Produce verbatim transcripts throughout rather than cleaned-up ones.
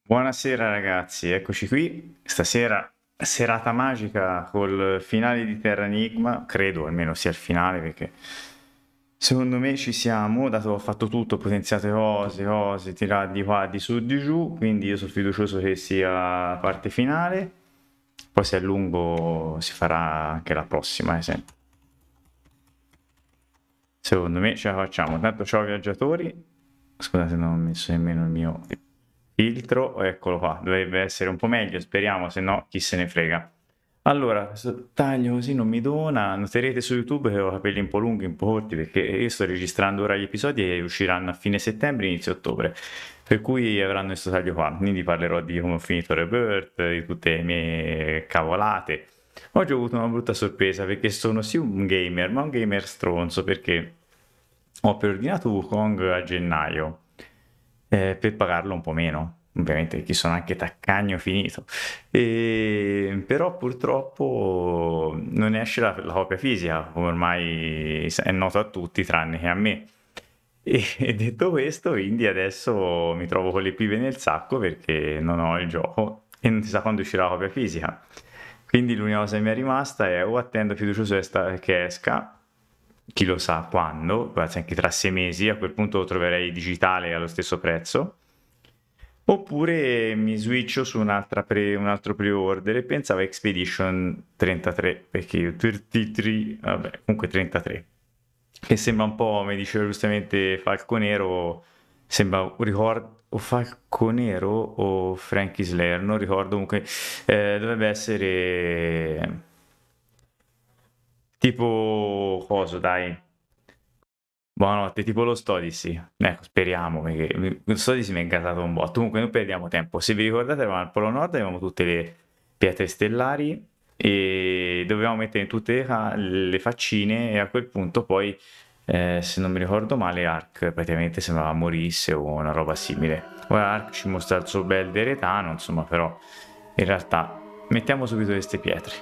Buonasera ragazzi, eccoci qui. Stasera serata magica col finale di Terra Enigma, credo almeno sia il finale perché secondo me ci siamo, dato che ho fatto tutto, ho potenziato cose, cose, tirate di qua, di su, di giù, quindi io sono fiducioso che sia la parte finale, poi se è lungo si farà anche la prossima, eh, sempre. Secondo me ce la facciamo. Tanto ciao viaggiatori. Scusate, non ho messo nemmeno il mio filtro. Eccolo qua. Dovrebbe essere un po' meglio, speriamo, se no chi se ne frega. Allora, questo taglio così non mi dona. Noterete su YouTube che ho capelli un po' lunghi, un po' corti, perché io sto registrando ora gli episodi e usciranno a fine settembre, inizio ottobre. Per cui avranno questo taglio qua. Quindi parlerò di come ho finito Rebirth, di tutte le mie cavolate. Oggi ho avuto una brutta sorpresa perché sono sì un gamer, ma un gamer stronzo perché ho preordinato Wukong a gennaio eh, per pagarlo un po' meno. Ovviamente perché sono anche taccagno finito. E, però purtroppo non esce la, la copia fisica, come ormai è noto a tutti, tranne che a me. E, e detto questo, quindi adesso mi trovo con le pive nel sacco perché non ho il gioco e non si sa quando uscirà la copia fisica. Quindi l'unica cosa che mi è rimasta è o attendo fiducioso esta- che esca, chi lo sa quando, forse anche tra sei mesi, a quel punto lo troverei digitale allo stesso prezzo, oppure mi switcho su un'altra pre- un altro pre-order e pensavo a Expedition trentatré, perché io trentatré, vabbè, comunque trentatré, che sembra un po', mi diceva giustamente Falconero, sembra un ricordo o Falconero o Frankie Slayer, non ricordo, comunque eh, dovrebbe essere tipo coso, dai. Buonanotte, tipo lo Stodisi. Ecco, speriamo, perché mi- lo Stodisi mi è gasato un botto. Comunque non perdiamo tempo. Se vi ricordate, eravamo al Polo Nord, avevamo tutte le pietre stellari e dovevamo mettere in tutte le, ca- le faccine e a quel punto poi, eh, se non mi ricordo male, Ark praticamente sembrava morisse o una roba simile. Ora Ark ci mostra il suo bel deretano, insomma, però in realtà mettiamo subito queste pietre.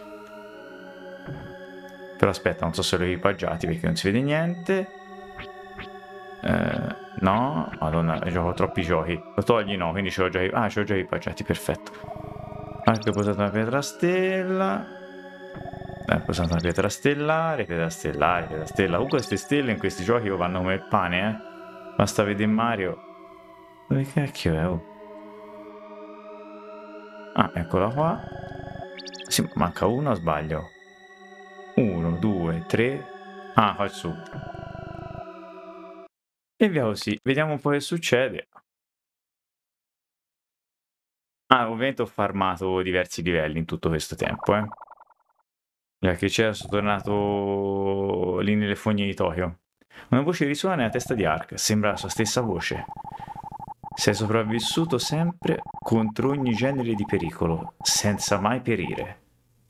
Però aspetta, non so se l'ho equipaggiati perché non si vede niente. Eh, no, madonna, gioco troppi giochi. Lo togli no, quindi ce l'ho già. Ah, ce l'ho già equipaggiati, perfetto. Anche ho posato una pietra stella. Eh, ho posato una pietra stellare, pietra stellare, pietra stella. Comunque queste stelle in questi giochi vanno come il pane, eh. Basta vedere Mario. Dove cacchio è? Oh? Ah, eccola qua. Sì, ma manca uno o sbaglio? Uno, due, tre. Ah, qua su. E via così. Vediamo un po' che succede. Ah, ovviamente ho farmato diversi livelli in tutto questo tempo, eh. Perché c'era, sono tornato lì nelle fogne di Tokyo. Una voce risuona nella testa di Ark, sembra la sua stessa voce. Sei sopravvissuto sempre contro ogni genere di pericolo, senza mai perire.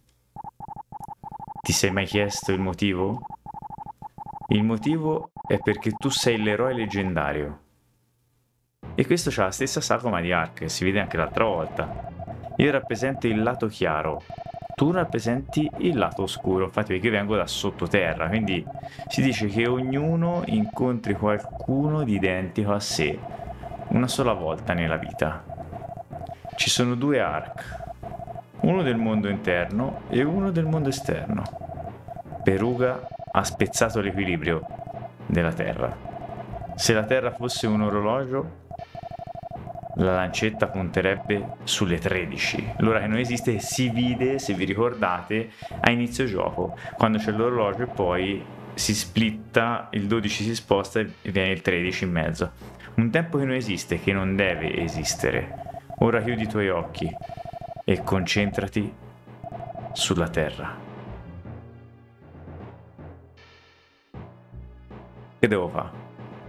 Ti sei mai chiesto il motivo? Il motivo è perché tu sei l'eroe leggendario. E questo c'ha la stessa sagoma di Ark, si vede anche l'altra volta. Io rappresento il lato chiaro, tu rappresenti il lato oscuro, infatti perché io vengo da sottoterra, quindi si dice che ognuno incontri qualcuno di identico a sé una sola volta nella vita. Ci sono due Ark, uno del mondo interno e uno del mondo esterno. Peruga ha spezzato l'equilibrio della Terra. Se la Terra fosse un orologio, la lancetta punterebbe sulle tredici. L'ora che non esiste si vide, se vi ricordate, a inizio gioco, quando c'è l'orologio e poi si splitta, il dodici si sposta e viene il tredici in mezzo. Un tempo che non esiste, che non deve esistere. Ora chiudi i tuoi occhi e concentrati sulla terra. Che devo fare?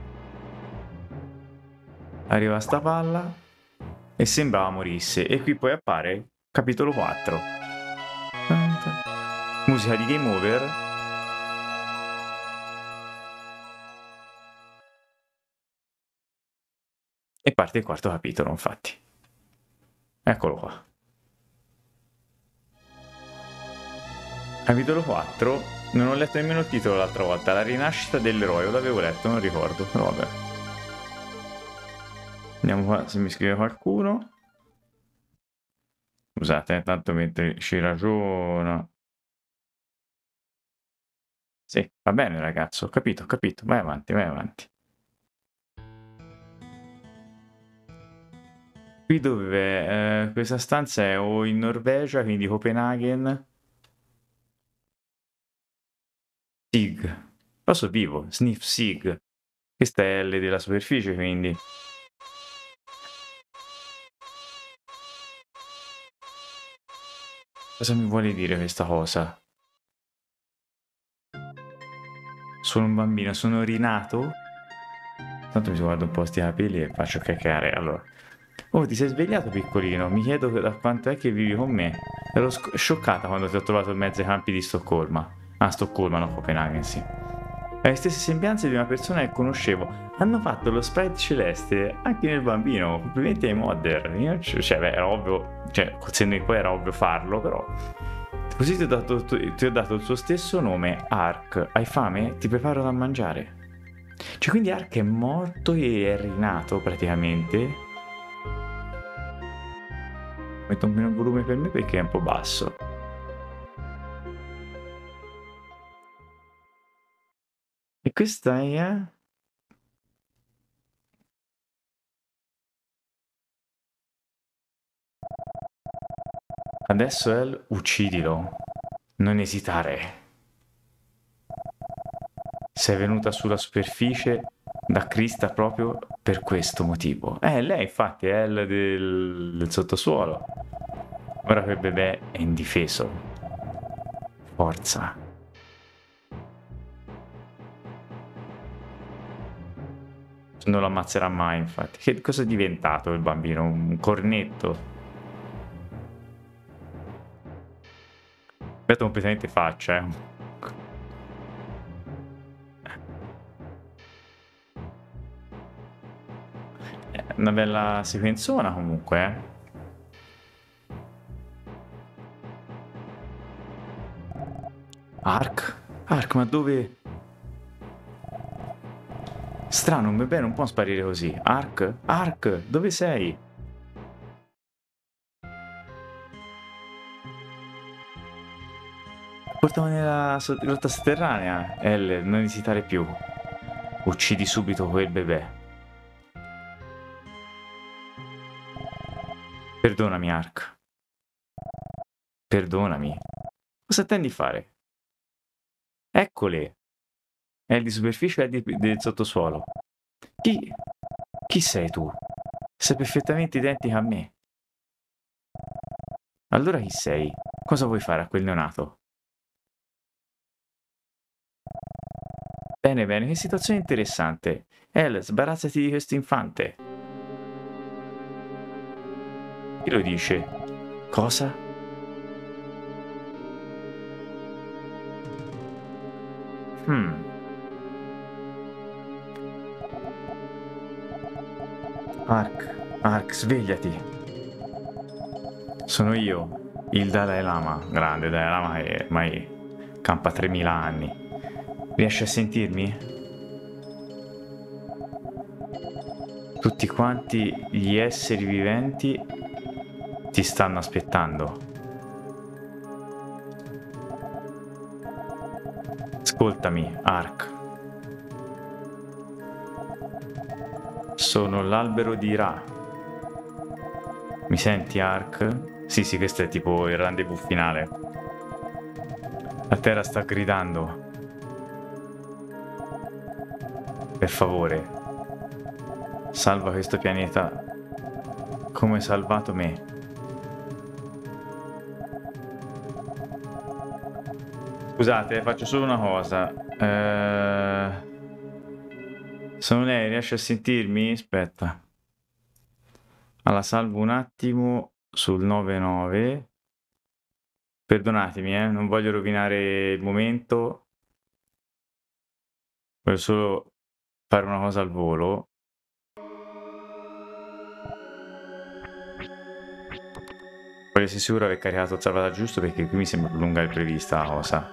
Arriva sta palla e sembrava morisse. E qui poi appare capitolo quattro. Musica di game over. E parte il quarto capitolo, infatti. Eccolo qua. Capitolo quattro. Non ho letto nemmeno il titolo l'altra volta. La rinascita dell'eroe. Lo l'avevo letto, non ricordo. Però vabbè. Vediamo qua se mi scrive qualcuno. Scusate, eh, tanto mentre ci ragiono. Sì, va bene ragazzo, ho capito, ho capito. Vai avanti, vai avanti. Qui dove eh, questa stanza è o in Norvegia, quindi Copenaghen. Sig. Posso vivo, Sniff Sig. Questa è L della superficie, quindi. Cosa mi vuole dire questa cosa? Sono un bambino, sono rinato? Tanto mi guardo un po' sti capelli e faccio cacare. Allora. Oh, ti sei svegliato piccolino? Mi chiedo da quanto è che vivi con me. Ero sc- scioccata quando ti ho trovato in mezzo ai campi di Stoccolma. Ah, Stoccolma, no, Copenaghen, sì. Hai le stesse sembianze di una persona che conoscevo. Hanno fatto lo sprite celeste anche nel bambino. Complimenti ai modder. Io, cioè, beh, era ovvio. Cioè, col senno di poi era ovvio farlo, però. Così ti ho dato, ti ho dato il suo stesso nome, Ark. Hai fame? Ti preparo da mangiare. Cioè, quindi Ark è morto e è rinato praticamente. Metto un meno volume per me perché è un po' basso. E questa è... Adesso El, uccidilo. Non esitare. Sei venuta sulla superficie da Krista proprio per questo motivo. Eh, lei infatti è El del, del sottosuolo. Ora quel bebè è indifeso. Forza. Non lo ammazzerà mai, infatti. Che cosa è diventato il bambino? Un cornetto? Aspetta completamente faccia, eh. È una bella sequenzona comunque, eh. Ark? Ark, ma dove... Strano, un bebè non può sparire così. Ark? Ark, dove sei? Portami nella so- rotta sotterranea. Elle, non esitare più. Uccidi subito quel bebè. Perdonami, Ark. Perdonami. Cosa intendi fare? Eccole. È di superficie e è di, del sottosuolo. Chi... Chi sei tu? Sei perfettamente identica a me. Allora chi sei? Cosa vuoi fare a quel neonato? Bene, bene, che situazione interessante. El, sbarazzati di questo infante. Chi lo dice? Cosa? Hmm. Ark, Ark, svegliati. Sono io, il Dalai Lama, grande Dalai Lama che ormai campa tremila anni. Riesci a sentirmi? Tutti quanti gli esseri viventi ti stanno aspettando. Ascoltami, Ark. Sono l'albero di Ra. Mi senti, Ark? Sì, sì, questo è tipo il rendezvous finale. La terra sta gridando. Per favore, salva questo pianeta come hai salvato me. Scusate, faccio solo una cosa. Eh... Sono lei, riesce a sentirmi? Aspetta. Allora, salvo un attimo sul nove nove. Perdonatemi, eh, non voglio rovinare il momento. Voglio solo fare una cosa al volo. Voglio essere sicuro di aver caricato il salvataggio giusto perché qui mi sembra più lunga del prevista la cosa.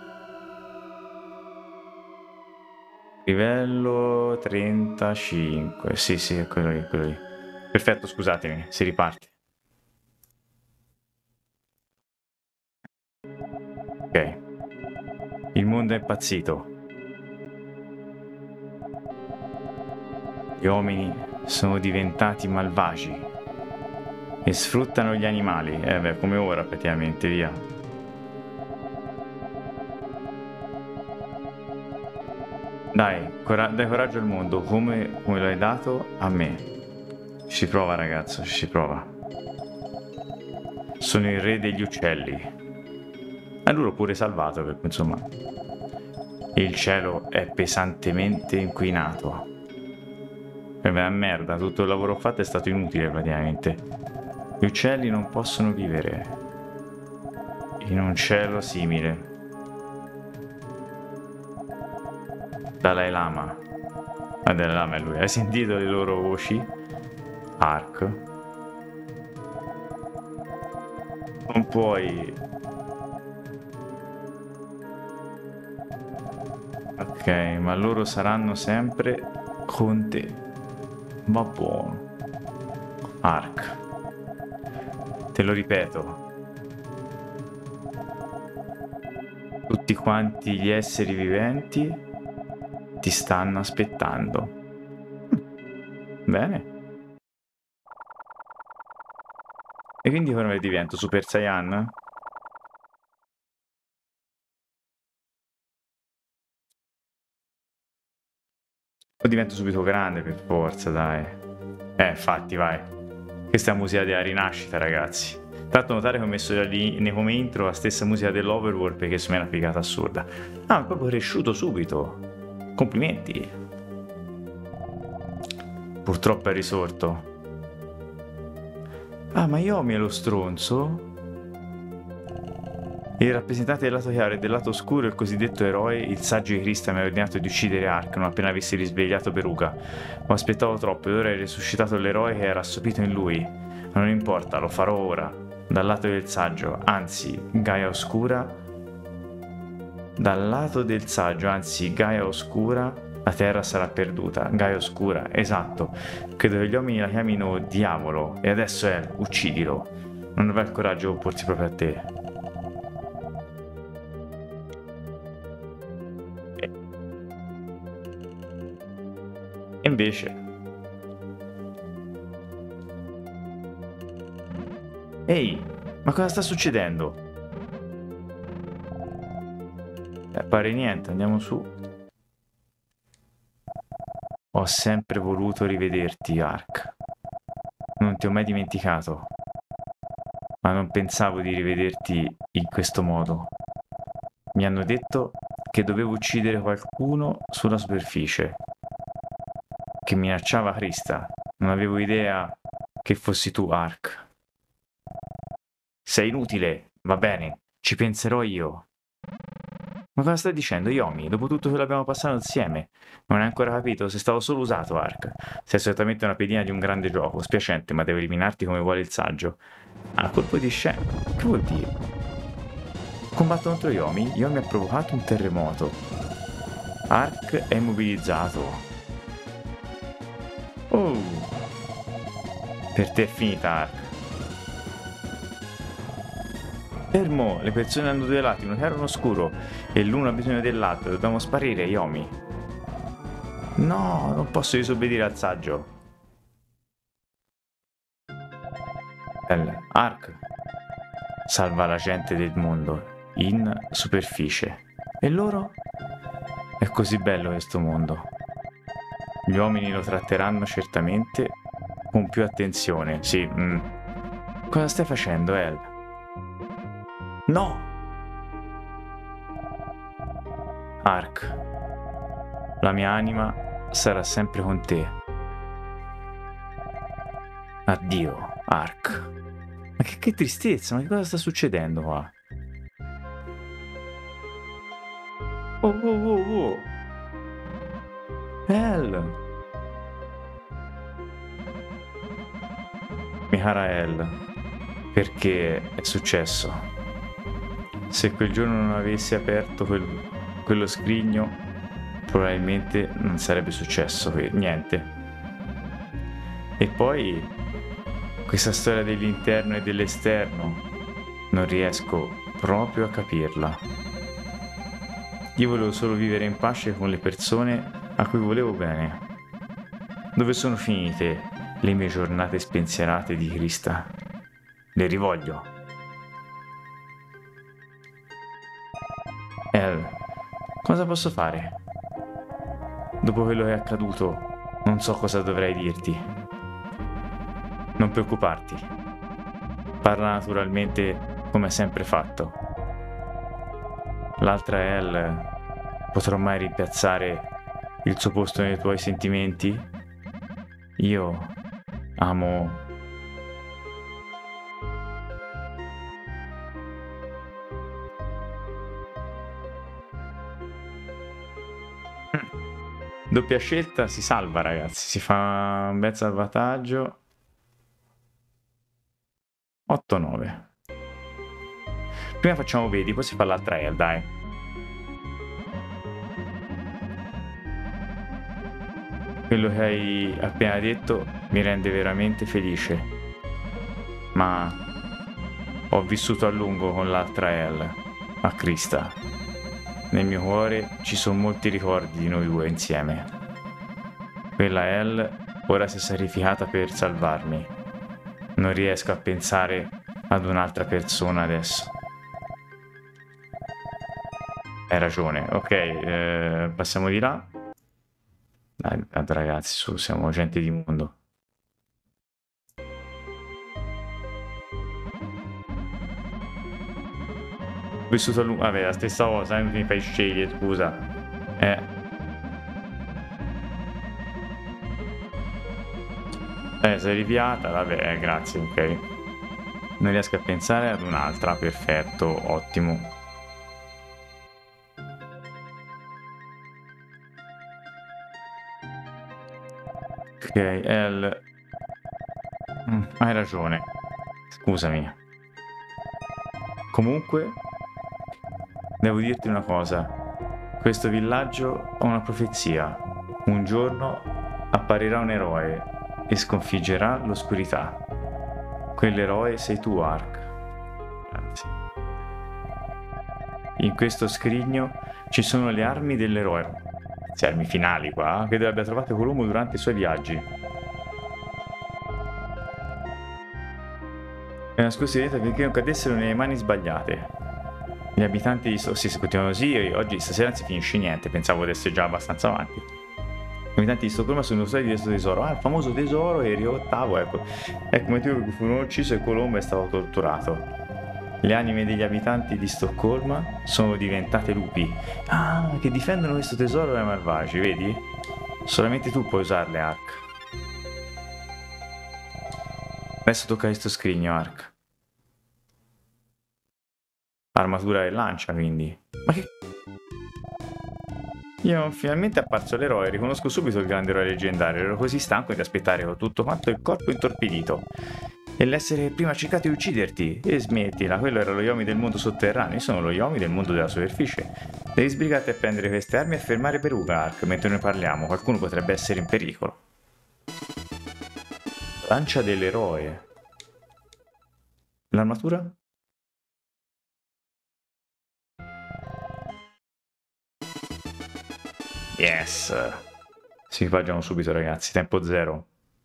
Livello trentacinque. Sì, sì, è quello lì, quello lì. Perfetto, scusatemi, si riparte. Ok. Il mondo è impazzito. Gli uomini sono diventati malvagi e sfruttano gli animali. Eh beh, come ora praticamente, via. Dai, cora- dai coraggio al mondo, come, come lo hai dato a me. Ci si prova, ragazzo, ci si prova. Sono il re degli uccelli. E lui l'ho pure salvato, perché insomma... Il cielo è pesantemente inquinato. Per me è merda, tutto il lavoro fatto è stato inutile praticamente. Gli uccelli non possono vivere in un cielo simile. Dalai Lama. Ah, Dalai Lama è lui. Hai sentito le loro voci? Ark. Non puoi... Ok, ma loro saranno sempre con te. Va buono. Ark. Te lo ripeto. Tutti quanti gli esseri viventi ti stanno aspettando. Bene. E quindi come divento? Super Saiyan? O divento subito grande per forza, dai. Eh, infatti, vai. Questa è la musica della rinascita, ragazzi. Tanto notare che ho messo lì come intro la stessa musica dell'Overworld perché secondo me è una figata assurda. Ah, è proprio cresciuto subito. Complimenti. Purtroppo è risorto. Ah, ma Yomi è lo stronzo? Il rappresentante del lato chiaro e del lato oscuro, il cosiddetto eroe, il saggio di Krista mi ha ordinato di uccidere Ark non appena avessi risvegliato Peruka. Ma aspettavo troppo ed ora è risuscitato l'eroe che era assopito in lui. Ma non importa, lo farò ora. Dal lato del saggio, anzi, Gaia Oscura... Dal lato del saggio, anzi, Gaia Oscura, la terra sarà perduta. Gaia Oscura, esatto. Credo che gli uomini la chiamino diavolo. E adesso è, uccidilo. Non avrai il coraggio di opporsi proprio a te. E invece... Ehi, ma cosa sta succedendo? Eh, pare niente, andiamo su. Ho sempre voluto rivederti, Ark. Non ti ho mai dimenticato. Ma non pensavo di rivederti in questo modo. Mi hanno detto che dovevo uccidere qualcuno sulla superficie. Che minacciava Krista. Non avevo idea che fossi tu, Ark. Sei inutile, va bene, ci penserò io. Ma cosa stai dicendo, Yomi? Dopo tutto che l'abbiamo passato insieme? Non hai ancora capito? Sei stato solo usato, Ark. Sei soltanto una pedina di un grande gioco, spiacente, ma devo eliminarti come vuole il saggio. Ah, colpo di scena. Che vuol dire? Combatto contro Yomi? Yomi ha provocato un terremoto. Ark è immobilizzato. Oh! Per te è finita, Ark. Fermo! Le persone hanno due lati, uno chiaro e uno scuro, e l'uno ha bisogno dell'altro. Dobbiamo sparire, Yomi. No, non posso disobbedire al saggio. Bella. Ark salva la gente del mondo in superficie. E loro? È così bello questo mondo. Gli uomini lo tratteranno certamente con più attenzione. Sì, mm. Cosa stai facendo, El? No! Ark, la mia anima sarà sempre con te. Addio, Ark. Ma che, che tristezza, ma che cosa sta succedendo qua? Oh, oh, oh, oh. El! Mia cara El, perché è successo? Se quel giorno non avessi aperto quel, quello scrigno, probabilmente non sarebbe successo niente. E poi questa storia dell'interno e dell'esterno non riesco proprio a capirla. Io volevo solo vivere in pace con le persone a cui volevo bene. Dove sono finite le mie giornate spensierate di Krista? Le rivoglio. El, cosa posso fare? Dopo quello che è accaduto, non so cosa dovrei dirti. Non preoccuparti. Parla naturalmente come hai sempre fatto. L'altra El, potrò mai rimpiazzare il suo posto nei tuoi sentimenti? Io amo... Doppia scelta, si salva ragazzi, si fa un bel salvataggio. otto nove. Prima facciamo vedi, poi si fa l'altra El, dai. Quello che hai appena detto mi rende veramente felice. Ma ho vissuto a lungo con l'altra El, a Krista. Nel mio cuore ci sono molti ricordi di noi due insieme. Quella El ora si è sacrificata per salvarmi. Non riesco a pensare ad un'altra persona adesso. Hai ragione, ok, eh, passiamo di là. Dai, tanto ragazzi, su, siamo gente di mondo. Ho vissuto a lungo... Vabbè, la stessa cosa, eh, mi fai scegliere, scusa. Eh. Eh, sei ripiata, vabbè, grazie, ok. Non riesco a pensare ad un'altra, perfetto, ottimo. Ok, El... Mm, hai ragione. Scusami. Comunque, devo dirti una cosa. Questo villaggio ha una profezia. Un giorno apparirà un eroe e sconfiggerà l'oscurità. Quell'eroe sei tu, Ark. Grazie. In questo scrigno ci sono le armi dell'eroe. Le armi finali qua, credo abbia trovato Colombo durante i suoi viaggi. E nascosti dentro affinché non cadessero nelle mani sbagliate. Gli abitanti di Sto... Sì, se continuano così, oggi stasera non si finisce niente, pensavo di essere già abbastanza avanti. Gli abitanti di Stoccolma sono usati di questo tesoro. Ah, il famoso tesoro Erio ottavo, ecco. Ecco il motivo per cui furono ucciso e Colombo è stato torturato. Le anime degli abitanti di Stoccolma sono diventate lupi. Ah, che difendono questo tesoro dai malvagi, vedi? Solamente tu puoi usarle, Ark. Adesso tocca a questo scrigno, Ark. Armatura e lancia, quindi. Ma che... Io finalmente è apparso l'eroe, riconosco subito il grande eroe leggendario. Ero così stanco di aspettare con tutto quanto il corpo intorpidito. E l'essere prima cercato di ucciderti. E smettila, quello era lo Yomi del mondo sotterraneo, io sono lo Yomi del mondo della superficie. Devi sbrigarti a prendere queste armi e fermare Peruga, Ark, mentre noi parliamo. Qualcuno potrebbe essere in pericolo. Lancia dell'eroe. L'armatura? Yes! Si equipaggiano subito, ragazzi. Tempo zero.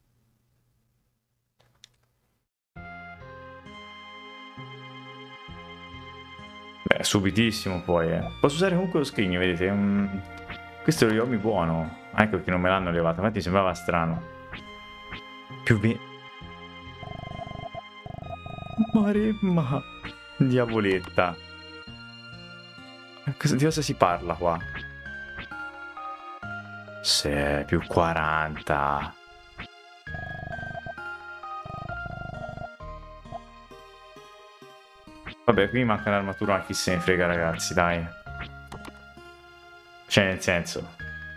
Beh, subitissimo poi, eh. Posso usare comunque lo scrigno, vedete? Mm. Questo è lo Yomi buono. Anche perché non me l'hanno levato. Infatti sembrava strano. Più vi... Maremma. Diavoletta. Di cosa si parla qua? Se più quaranta. Vabbè, qui manca l'armatura, chi se ne frega, ragazzi, dai. Cioè, nel senso.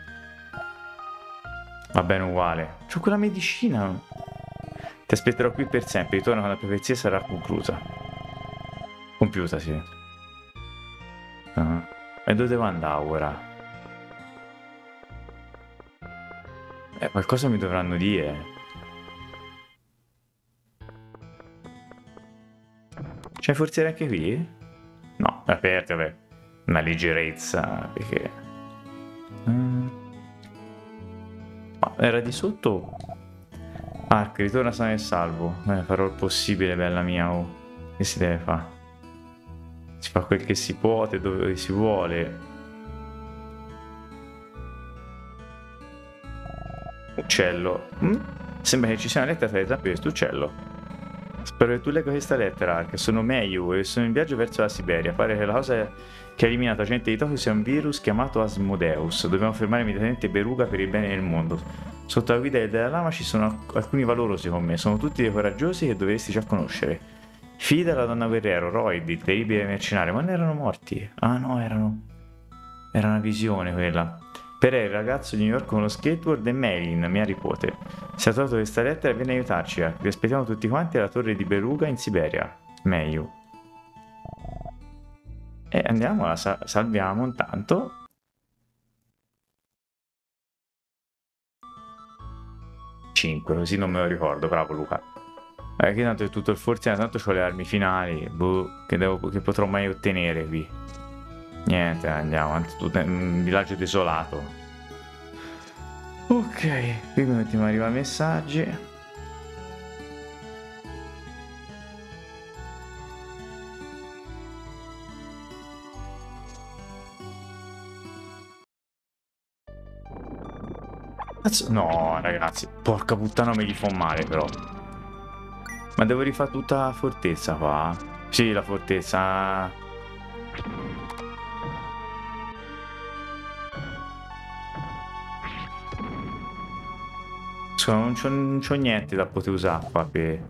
Va bene uguale. C'ho quella medicina. Ti aspetterò qui per sempre. Ritorno quando la profezia sarà conclusa. Compiuta, sì. Uh-huh. E dove devo andare ora? Eh, qualcosa mi dovranno dire. C'è forse anche qui? aperti, vabbè, una leggerezza, perché... Mm. Ma era di sotto? Ah, che ritorna sano e salvo. Eh, farò il possibile, bella mia, oh. Che si deve fare? Si fa quel che si può, dove si vuole. Uccello. Mm? Sembra che ci sia una lettera tra le zampe di questo uccello. Spero che tu legga questa lettera, che sono Meiyu e sono in viaggio verso la Siberia. Pare che la cosa che ha eliminato la gente di Tokyo sia un virus chiamato Asmodeus. Dobbiamo fermare immediatamente Beruga per il bene del mondo. Sotto la guida del Dalai Lama ci sono alcuni valorosi con me. Sono tutti dei coraggiosi che dovresti già conoscere. Fida, la donna guerriero, Royd, il terribile mercenario. Ma non erano morti? Ah no, erano... Era una visione quella. Per il ragazzo di New York con lo skateboard e Maylin, mia nipote. Si è trovato questa lettera e viene a aiutarci. Vi aspettiamo tutti quanti alla torre di Beruga in Siberia. Meglio. E andiamo, la sa salviamo intanto. cinque, così non me lo ricordo, bravo Luca. Eh, che tanto è tutto il forziere, tanto ho le armi finali, boh, che, devo, che potrò mai ottenere qui. Niente, andiamo, anzi, tutto è un villaggio desolato. Ok, qui continuiamo a arrivare messaggi. Cazzo, no, ragazzi, porca puttana, me li fa male però. Ma devo rifare tutta la fortezza qua? Sì, la fortezza. Scusa, non c'ho niente da poter usare qua per...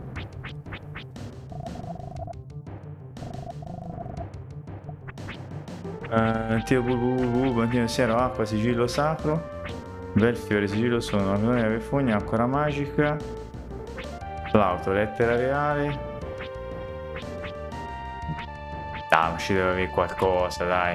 Uh, Tio Bulbulu, Bambino Siero, Acqua, Sigillo Sacro. Bel fiore, sigillo sono, la perfugna, ancora magica. Flauto, lettera reale. Dai, ma ci deve avere qualcosa, dai.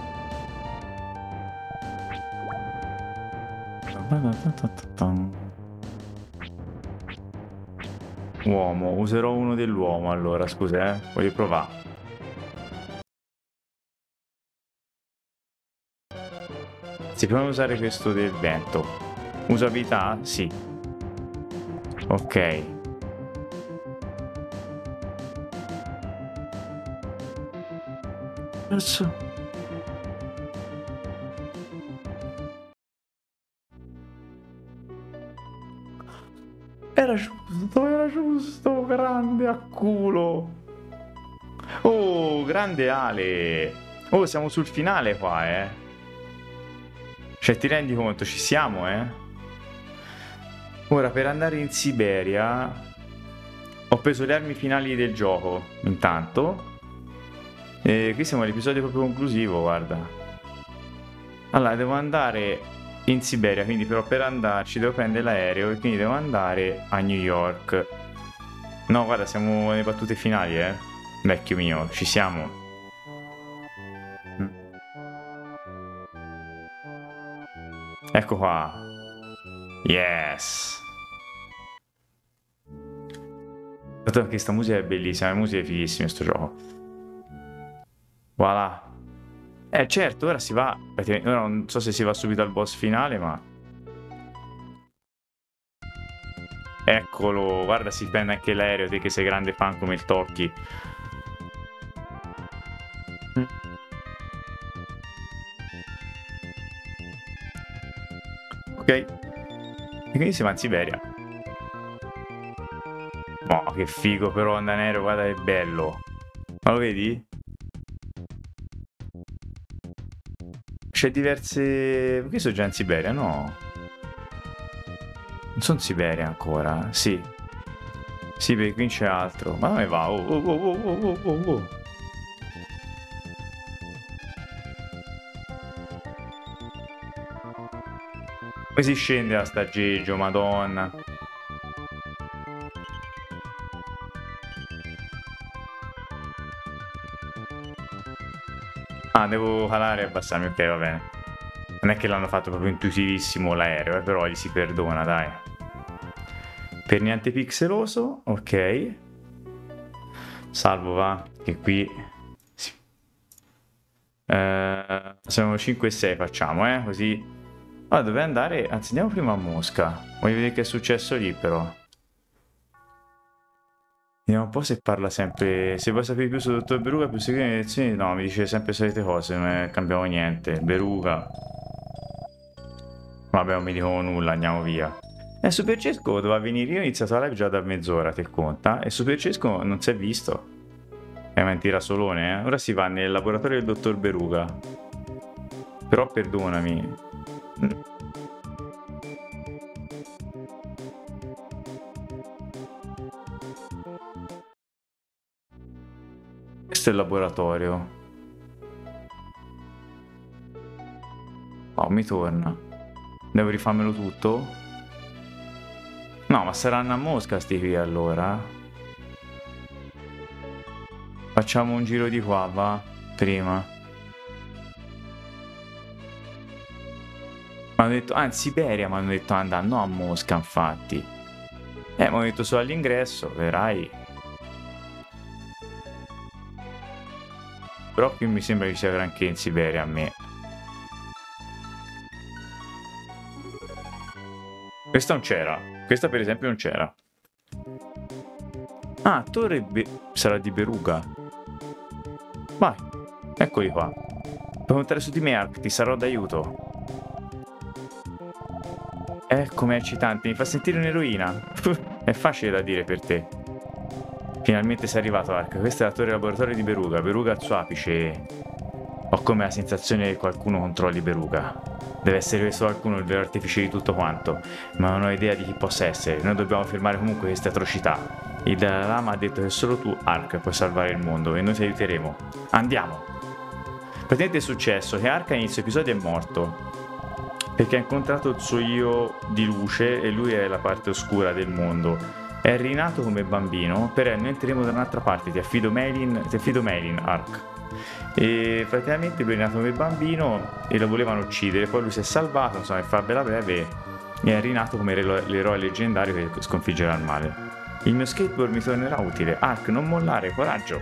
Uomo, userò uno dell'uomo allora, scusa, eh. Voglio provare. Si prova a usare questo del vento. Usabilità? Sì. Ok. Cazzo. Era giusto, era giusto, grande a culo. Oh, grande Ale. Oh, siamo sul finale qua, eh. Cioè, ti rendi conto? Ci siamo, eh? Ora, per andare in Siberia... Ho preso le armi finali del gioco, intanto. E qui siamo all'episodio proprio conclusivo, guarda. Allora, devo andare in Siberia, quindi però per andarci devo prendere l'aereo e quindi devo andare a New York. No, guarda, siamo nelle battute finali, eh. Vecchio mio, ci siamo. Ecco qua. Yes. Dato che questa musica è bellissima, la musica è fighissima sto gioco. Voilà. Eh certo, ora si va. Ora non so se si va subito al boss finale, ma... Eccolo, guarda, si prende anche l'aereo, te che sei grande fan come il Tocchi. Ok. E quindi si va in Siberia. Oh, che figo però andare in aereo, guarda che bello. Ma lo vedi? C'è diverse... Perché sono già in Siberia? No. Non sono in Siberia ancora. Sì. Sì, perché qui c'è altro. Ma dove va? Oh, oh, oh, oh, oh, oh, oh. Poi si scende a staggeggio, madonna. Ah, devo calare e abbassarmi, ok, va bene. Non è che l'hanno fatto proprio intuitivissimo l'aereo, eh, però gli si perdona, dai. Per niente pixeloso, ok. Salvo, va, che qui... Sì. Eh, siamo cinque e sei, facciamo, eh, così. Allora, dove andare? Anzi, andiamo prima a Mosca. Voglio vedere che è successo lì, però. Vediamo un po' se parla sempre. Se vuoi sapere più sul dottor Beruga, più seguire le lezioni, no, mi dice sempre le solite cose, non è cambiamo niente. Beruga. Vabbè, non mi dicono nulla, andiamo via. E Super Cesco doveva venire io, ho iniziato la live già da mezz'ora, te conta. E Super Cesco non si è visto. È un tirasolone, eh. Ora si va nel laboratorio del dottor Beruga. Però perdonami. Questo è il laboratorio. Oh, mi torna. Devo rifarmelo tutto? No, ma saranno a Mosca sti qui allora? Facciamo un giro di qua, va? Prima. Mi hanno detto, ah, in Siberia mi hanno detto andare, no a Mosca, infatti. Eh, mi hanno detto solo all'ingresso, vedrai. Però qui mi sembra che sia granché in Siberia a me. Questa non c'era. Questa per esempio non c'era. Ah, Torre Be sarà di Beruga. Vai, eccoli qua. Puoi contare su di me, Ark, ti sarò d'aiuto. Eh, com'è eccitante, mi fa sentire un'eroina. È facile da dire per te. Finalmente sei arrivato, Ark. Questa è la torre laboratorio di Beruga. Beruga al suo apice. Ho come la sensazione che qualcuno controlli Beruga. Deve essere questo qualcuno il vero artefice di tutto quanto, ma non ho idea di chi possa essere. Noi dobbiamo fermare comunque queste atrocità. Il Dalai Lama ha detto che solo tu, Ark, puoi salvare il mondo e noi ti aiuteremo. Andiamo! Praticamente è successo che Ark all'inizio episodio è morto perché ha incontrato il suo io di luce e lui è la parte oscura del mondo. È rinato come bambino, però noi entreremo da un'altra parte, ti affido Melin, ti affido Melin, Ark. E praticamente lui è nato come bambino e lo volevano uccidere, poi lui si è salvato, insomma, per farvela breve, e è rinato come l'eroe leggendario che sconfiggerà il male. Il mio skateboard mi tornerà utile. Ark, non mollare, coraggio!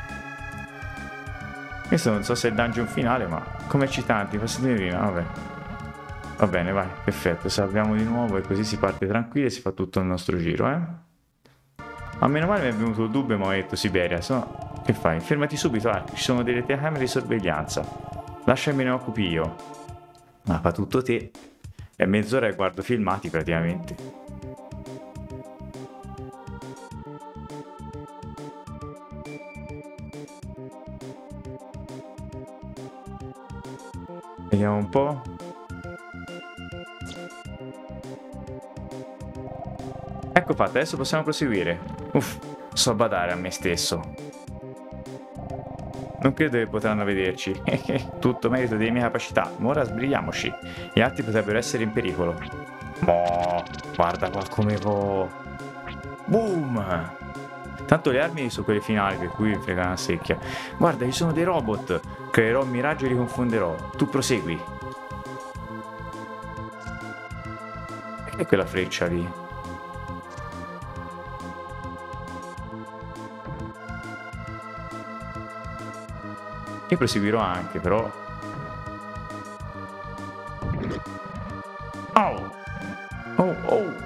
Questo non so se è il dungeon finale, ma come eccitanti, fa sentire, vabbè. Va bene, vai, perfetto, salviamo di nuovo e così si parte tranquilli e si fa tutto il nostro giro, eh? A meno male mi è venuto il dubbio e mi ho detto Siberia, so... Che fai? Fermati subito, Ark, ci sono delle telecamere di sorveglianza. Lasciami me ne occupi io. Ma fa tutto te. È mezz'ora che guardo filmati praticamente. Vediamo un po'. Ecco fatto, adesso possiamo proseguire. Uff, so badare a me stesso. Non credo che potranno vederci. Tutto merito delle mie capacità. Ma ora sbrighiamoci. Gli altri potrebbero essere in pericolo. Boh, guarda qua come può. Boom! Tanto le armi sono quelle finali, per cui frega una secchia. Guarda, ci sono dei robot. Creerò un miraggio e li confonderò. Tu prosegui. Che è quella freccia lì? Io proseguirò anche, però... Oh! Oh, oh!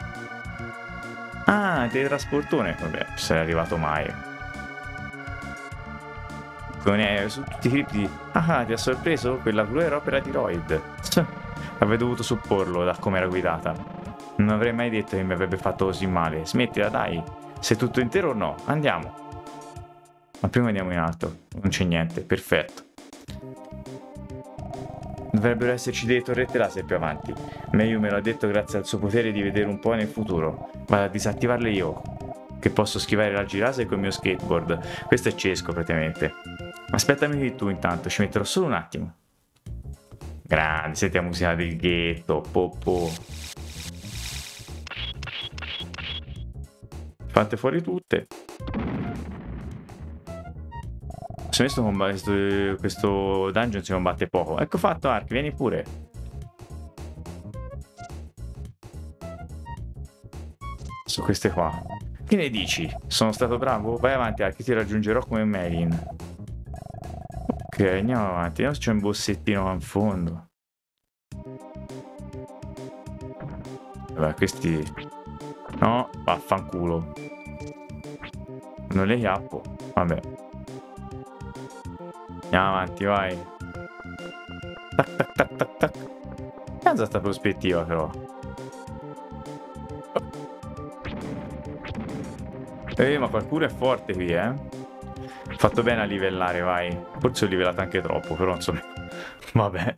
Ah, teletrasportone. Vabbè, sei arrivato mai. Non è su tutti i cripti. Ah, ti ha sorpreso? Quella blu era opera di Royd. Avrei dovuto supporlo da come era guidata. Non avrei mai detto che mi avrebbe fatto così male. Smettila, dai. Sei tutto intero o no? Andiamo. Ma prima andiamo in alto. Non c'è niente. Perfetto. Dovrebbero esserci delle torrette laser più avanti. Meglio me l'ha detto grazie al suo potere di vedere un po' nel futuro. Vado a disattivarle io. Che posso schivare raggi laser con il mio skateboard. Questo è Cesco praticamente. Aspettami qui tu intanto. Ci metterò solo un attimo. Grande. Senti la musica del ghetto. Poppo. Fatte fuori tutte. Questo, questo, questo dungeon si combatte poco. Ecco fatto, Ark, vieni pure. Su queste qua. Che ne dici? Sono stato bravo? Vai avanti, Ark, ti raggiungerò come Melin. Ok, andiamo avanti. Vediamo se c'è un bossettino qua in fondo. Vabbè, questi... No, vaffanculo. Non le chiappo. Vabbè. Andiamo avanti, vai. Tac, tac, tac, tac, tac. Pensa a sta prospettiva, però. Eh, ma qualcuno è forte qui, eh. Fatto bene a livellare, vai. Forse ho livellato anche troppo, però insomma... Vabbè.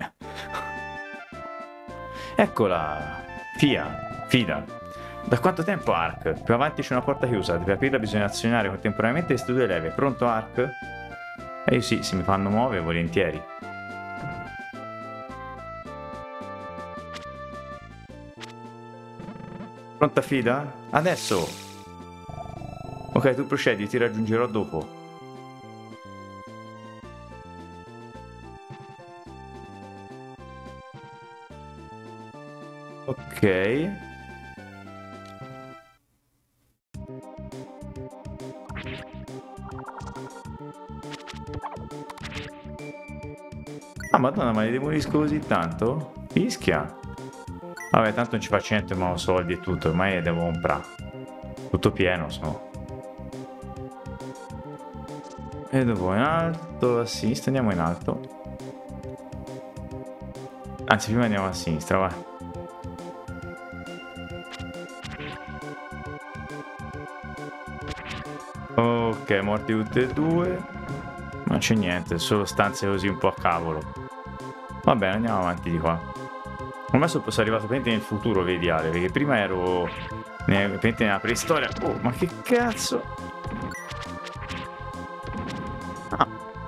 Eccola. Fia. Fida. Da quanto tempo Ark? Più avanti c'è una porta chiusa. Per aprirla bisogna azionare contemporaneamente queste due leve. Pronto Ark? Eh sì, se mi fanno muovere volentieri. Pronta Fida? Adesso! Ok, tu procedi, ti raggiungerò dopo. Ok. Ah, madonna, ma li demolisco così tanto? Fischia. Vabbè, tanto non ci faccio niente, ma ho soldi e tutto, ormai devo comprare. Tutto pieno, sono. E dopo in alto, a sinistra, andiamo in alto. Anzi, prima andiamo a sinistra, vai. Ok, morti tutti e due. Non c'è niente, solo stanze così un po' a cavolo. Va bene, andiamo avanti di qua. Ormai sono arrivato praticamente nel futuro, vedi Ale, perché prima ero praticamente nella preistoria. Oh, ma che cazzo? Ah.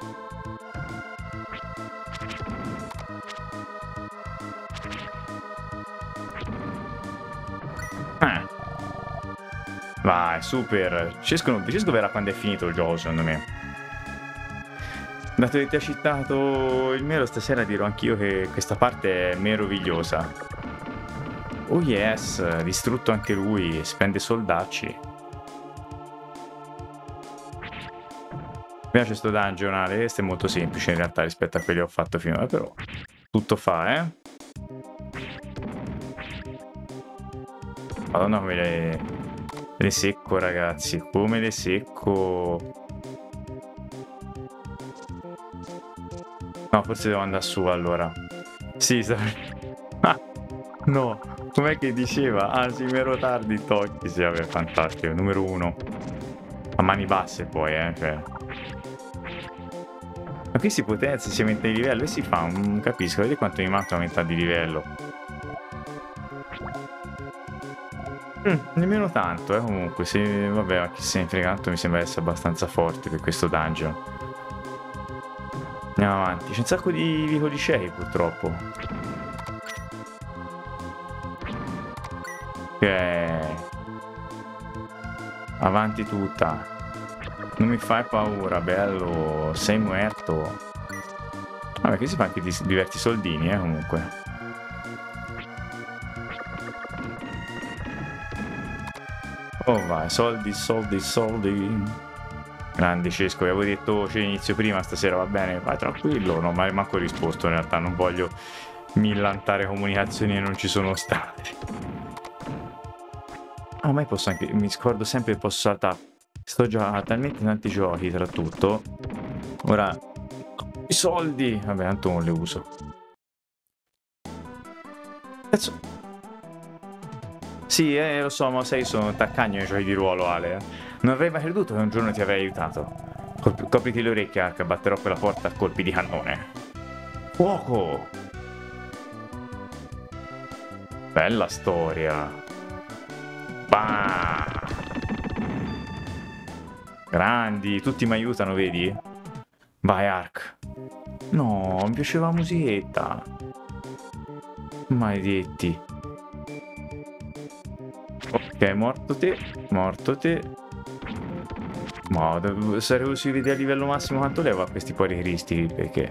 Eh. Vai, super. Cesco, Cesco verrà quando è finito il gioco, secondo me. Dato che ti ha citato il Mero, stasera dirò anch'io che questa parte è meravigliosa. Oh yes, distrutto anche lui, spende soldacci. Mi piace sto dungeon, Ale, questo è molto semplice in realtà rispetto a quelli che ho fatto finora, però tutto fa, eh? Madonna come le... le secco, ragazzi, come le secco... No, forse devo andare su allora. Sì, sta... Ah, no, com'è che diceva? Ah, sì, mero tardi, tocchi. Sì, vabbè, fantastico. Numero uno. A mani basse poi, eh, cioè. Ma qui si potenzia, si aumenta di livello e si fa, non capisco. Vedete quanto mi manca aumentare di livello. Mm, nemmeno tanto, eh, comunque. Se, vabbè, ma chi se ne frega tanto, mi sembra essere abbastanza forte per questo dungeon. Andiamo avanti, c'è un sacco di vicoli ciechi purtroppo. Ok. Avanti tutta. Non mi fai paura, bello. Sei muerto. Vabbè, qui si fa anche di diversi soldini, eh, comunque. Oh vai, soldi, soldi, soldi. Grande Cesco, vi avevo detto ce l'inizio prima stasera, va bene, vai tranquillo, non mi hai manco risposto in realtà, non voglio millantare comunicazioni che non ci sono state. Ah, ma posso anche, mi scordo sempre che posso saltare, sto già a talmente tanti giochi tra tutto, ora, i soldi, vabbè, tanto non li uso. Cazzo. Sì, eh, lo so, ma sai, sono taccagno ai giochi di ruolo, Ale, eh. Non avrei mai creduto che un giorno ti avrei aiutato. Colp- copriti le orecchie, Ark, batterò quella porta a colpi di cannone. Fuoco! Bella storia. Bah! Grandi, tutti mi aiutano, vedi? Vai, Ark. No, mi piaceva la musichetta. Maledetti. Ok, morto te, morto te. Ma se si vede a livello massimo quanto leva questi cuori cristi, perché...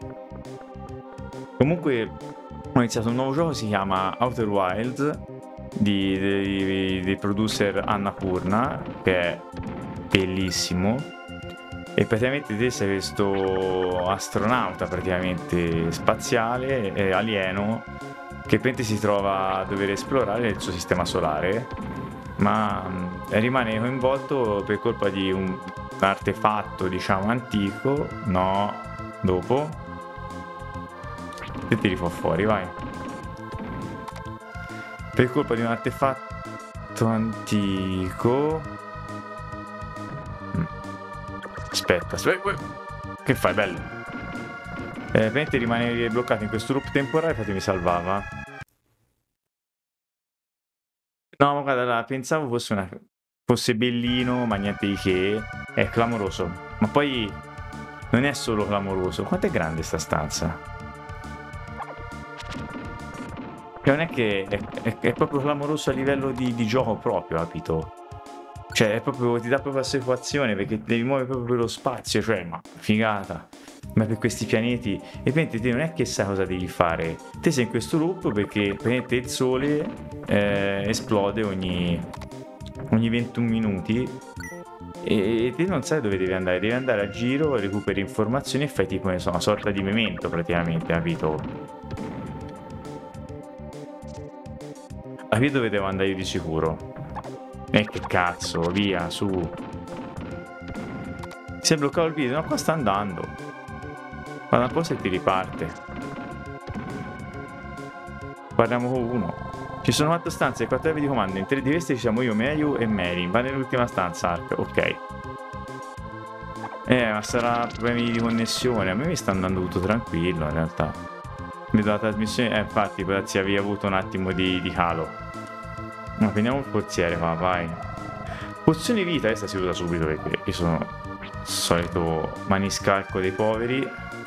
Comunque ho iniziato un nuovo gioco, si chiama Outer Wilds, di, dei, dei producer Annapurna, che è bellissimo. E praticamente te sei questo astronauta praticamente spaziale, eh, alieno, che praticamente si trova a dover esplorare il suo sistema solare, ma mh, rimane coinvolto per colpa di un, un artefatto, diciamo, antico. No, dopo. Te ti rifò fuori, vai. Per colpa di un artefatto antico... Mm. Aspetta, aspetta. Che fai, bello? Eh, praticamente rimane bloccato in questo loop temporale, infatti mi salvava. No, ma guarda, là, pensavo fosse una... fosse bellino, ma niente di che. È clamoroso. Ma poi non è solo clamoroso. Quanto è grande sta stanza? Cioè, non è che è, è, è proprio clamoroso a livello di, di gioco proprio, capito? Cioè, è proprio, ti dà proprio assuefazione perché devi muovere proprio per lo spazio, cioè, ma figata. Ma per questi pianeti, e praticamente te non è che sai cosa devi fare. Te sei in questo loop perché praticamente il sole eh, esplode ogni, ogni ventuno minuti e, e te non sai dove devi andare. Devi andare a giro, recuperi informazioni e fai tipo, ne so, una sorta di memento praticamente, capito? A qui dove devo andare io di sicuro. E che cazzo, via, su. Si è bloccato il video, no, qua sta andando. Guarda un po' se ti riparte. Parliamo con uno. Ci sono quattro stanze e quattro chiavi di comando. In tre di queste ci siamo io, Meyu e Mary. Va nell'ultima stanza, Ark. Ok. Eh, ma sarà problemi di connessione. A me mi sta andando tutto tranquillo, in realtà. Vedo la trasmissione... Eh, infatti, grazie, avevi avuto un attimo di, di calo. Ma prendiamo il forziere qua, vai. Pozione vita, questa si usa subito perché io sono il solito maniscalco dei poveri.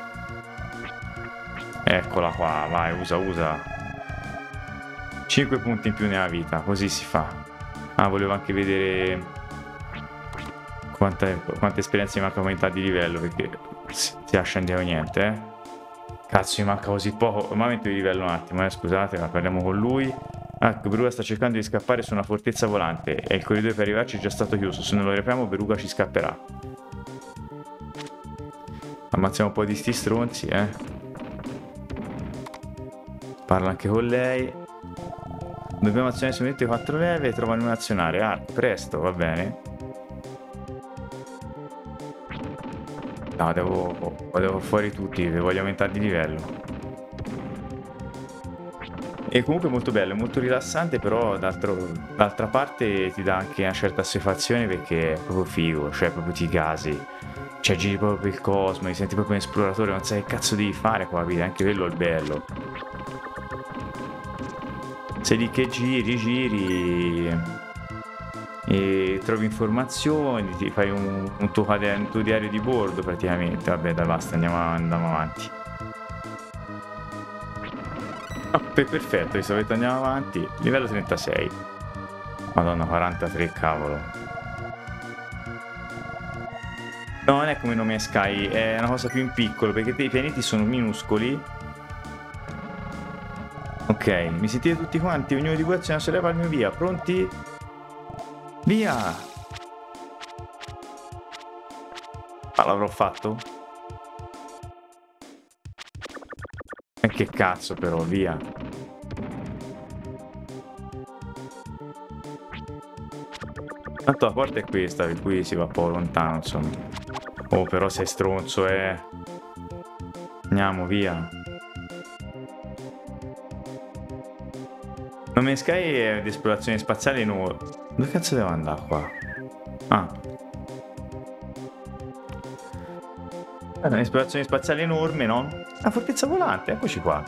Eccola qua, vai, usa, usa. cinque punti in più nella vita, così si fa. Ah, volevo anche vedere quanta, quanta esperienza mi manca come metà di livello, perché si ascendiamo niente, eh. Cazzo, mi manca così poco. Ma metto di livello un attimo, eh, scusate, ma parliamo con lui. Ah, Beruga sta cercando di scappare su una fortezza volante e il corridoio per arrivarci è già stato chiuso. Se non lo repriamo, Beruga ci scapperà. Ammazziamo un po' di sti stronzi, eh. Parla anche con lei. Dobbiamo azionare subito i quattro leve e trovare un azionare. Ah, presto, va bene. No, devo, devo fuori tutti, voglio aumentare di livello. E comunque molto bello, è molto rilassante, però d'altra parte ti dà anche una certa assuefazione perché è proprio figo, cioè proprio ti gasi. Cioè giri proprio per il cosmo, ti senti proprio un esploratore, non sai che cazzo devi fare qua, vedi, anche quello è il bello. Sei lì che giri, giri e trovi informazioni, ti fai un, un, tuo, un tuo diario di bordo praticamente. Vabbè, dai, basta, andiamo, andiamo avanti. Oh, perfetto, di solito andiamo avanti. Livello trentasei. Madonna, quarantatré, cavolo. No, non è come No Man's Sky, è una cosa più in piccolo, perché i pianeti sono minuscoli. Ok, mi sentite tutti quanti? Ognuno di voi aziona la sua leva al mio via. Pronti? Via! Ah, l'avrò fatto? E che cazzo però, via. Tanto la porta è questa, per cui si va un po' lontano, insomma. Oh, però sei stronzo, eh. Andiamo, via. No Man's Sky è di esplorazione spaziale enorme. Dove cazzo devo andare qua? Ah. È un'esplorazione spaziale enorme, no? La fortezza volante, eccoci qua.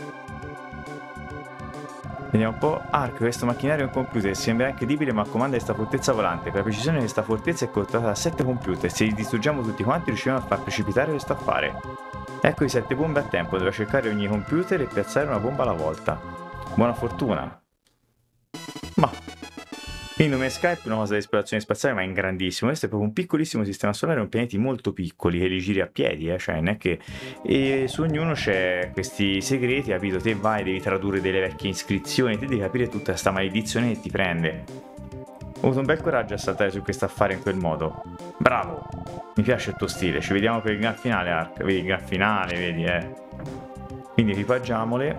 Vediamo un po'. Ark, questo macchinario è un computer, sembra incredibile ma comanda questa fortezza volante. Per la precisione questa fortezza è controllata da sette computer. Se li distruggiamo tutti quanti riusciremo a far precipitare questo affare. Ecco i sette bombe a tempo, dovrà cercare ogni computer e piazzare una bomba alla volta. Buona fortuna. Ma quindi No Man's Sky è una cosa di esplorazione spaziale, ma è in grandissimo. Questo è proprio un piccolissimo sistema solare, un pianeti molto piccoli che li giri a piedi, eh? Cioè non è che... E su ognuno c'è questi segreti, capito? Te vai, devi tradurre delle vecchie iscrizioni, te devi capire tutta questa maledizione che ti prende. Ho avuto un bel coraggio a saltare su questo affare in quel modo. Bravo! Mi piace il tuo stile. Ci vediamo per il gran finale, Ark. Vedi il gran finale, vedi, eh. Quindi equipaggiamole.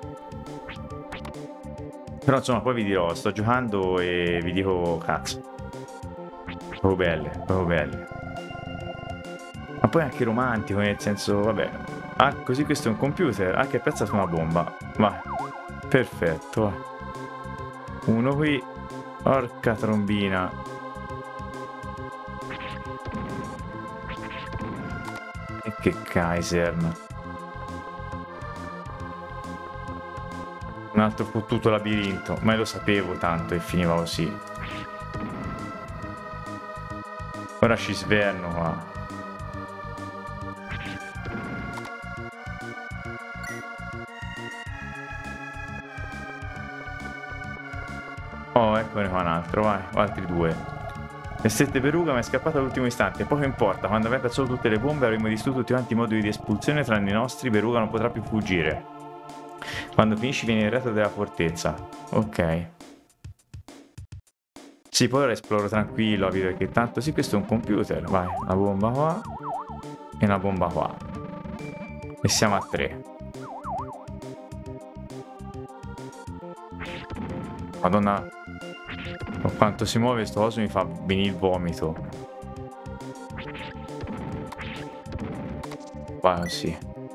Però insomma poi vi dirò, sto giocando e vi dico cazzo. Proprio belle, proprio belle. Ma poi anche romantico, nel senso, vabbè. Ah, così questo è un computer. Ah, che pezza su una bomba. Vai. Perfetto, vai. Uno qui. Porca trombina. E che Kaiser. Un altro fottuto labirinto. Ma lo sapevo tanto e finiva così. Ora ci sverno qua. Oh, eccone qua un altro, vai, altri due. Le sette peruga mi è scappata all'ultimo istante, poco importa, quando avremo solo tutte le bombe avremo distrutto tutti quanti i moduli di espulsione tranne i nostri, peruga non potrà più fuggire. Quando finisci vieni in retro della fortezza. Ok. Sì, poi ora esploro tranquillo, vedo che tanto sì, questo è un computer, vai, una bomba qua e una bomba qua. E siamo a tre. Madonna. Ma quanto si muove sto coso mi fa venire il vomito. Va così.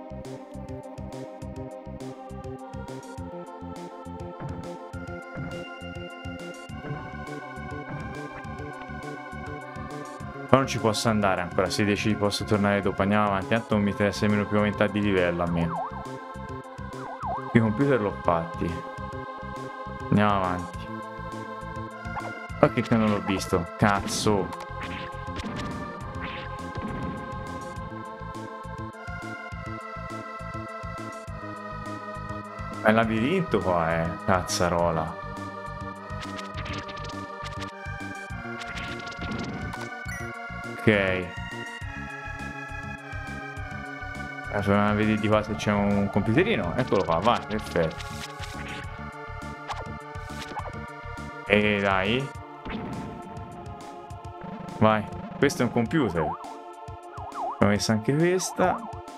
Ma non ci posso andare ancora, se decidi posso tornare dopo, andiamo avanti, tanto non mi interessa nemmeno più aumentare di livello a me. I computer l'ho fatti. Andiamo avanti. Ok che non l'ho visto, cazzo. È il labirinto qua, eh, cazzarola. Ok. Allora, vedi di qua se c'è un computerino. Eccolo qua, vai, perfetto. E dai. Vai, questo è un computer. Ho messo anche questa.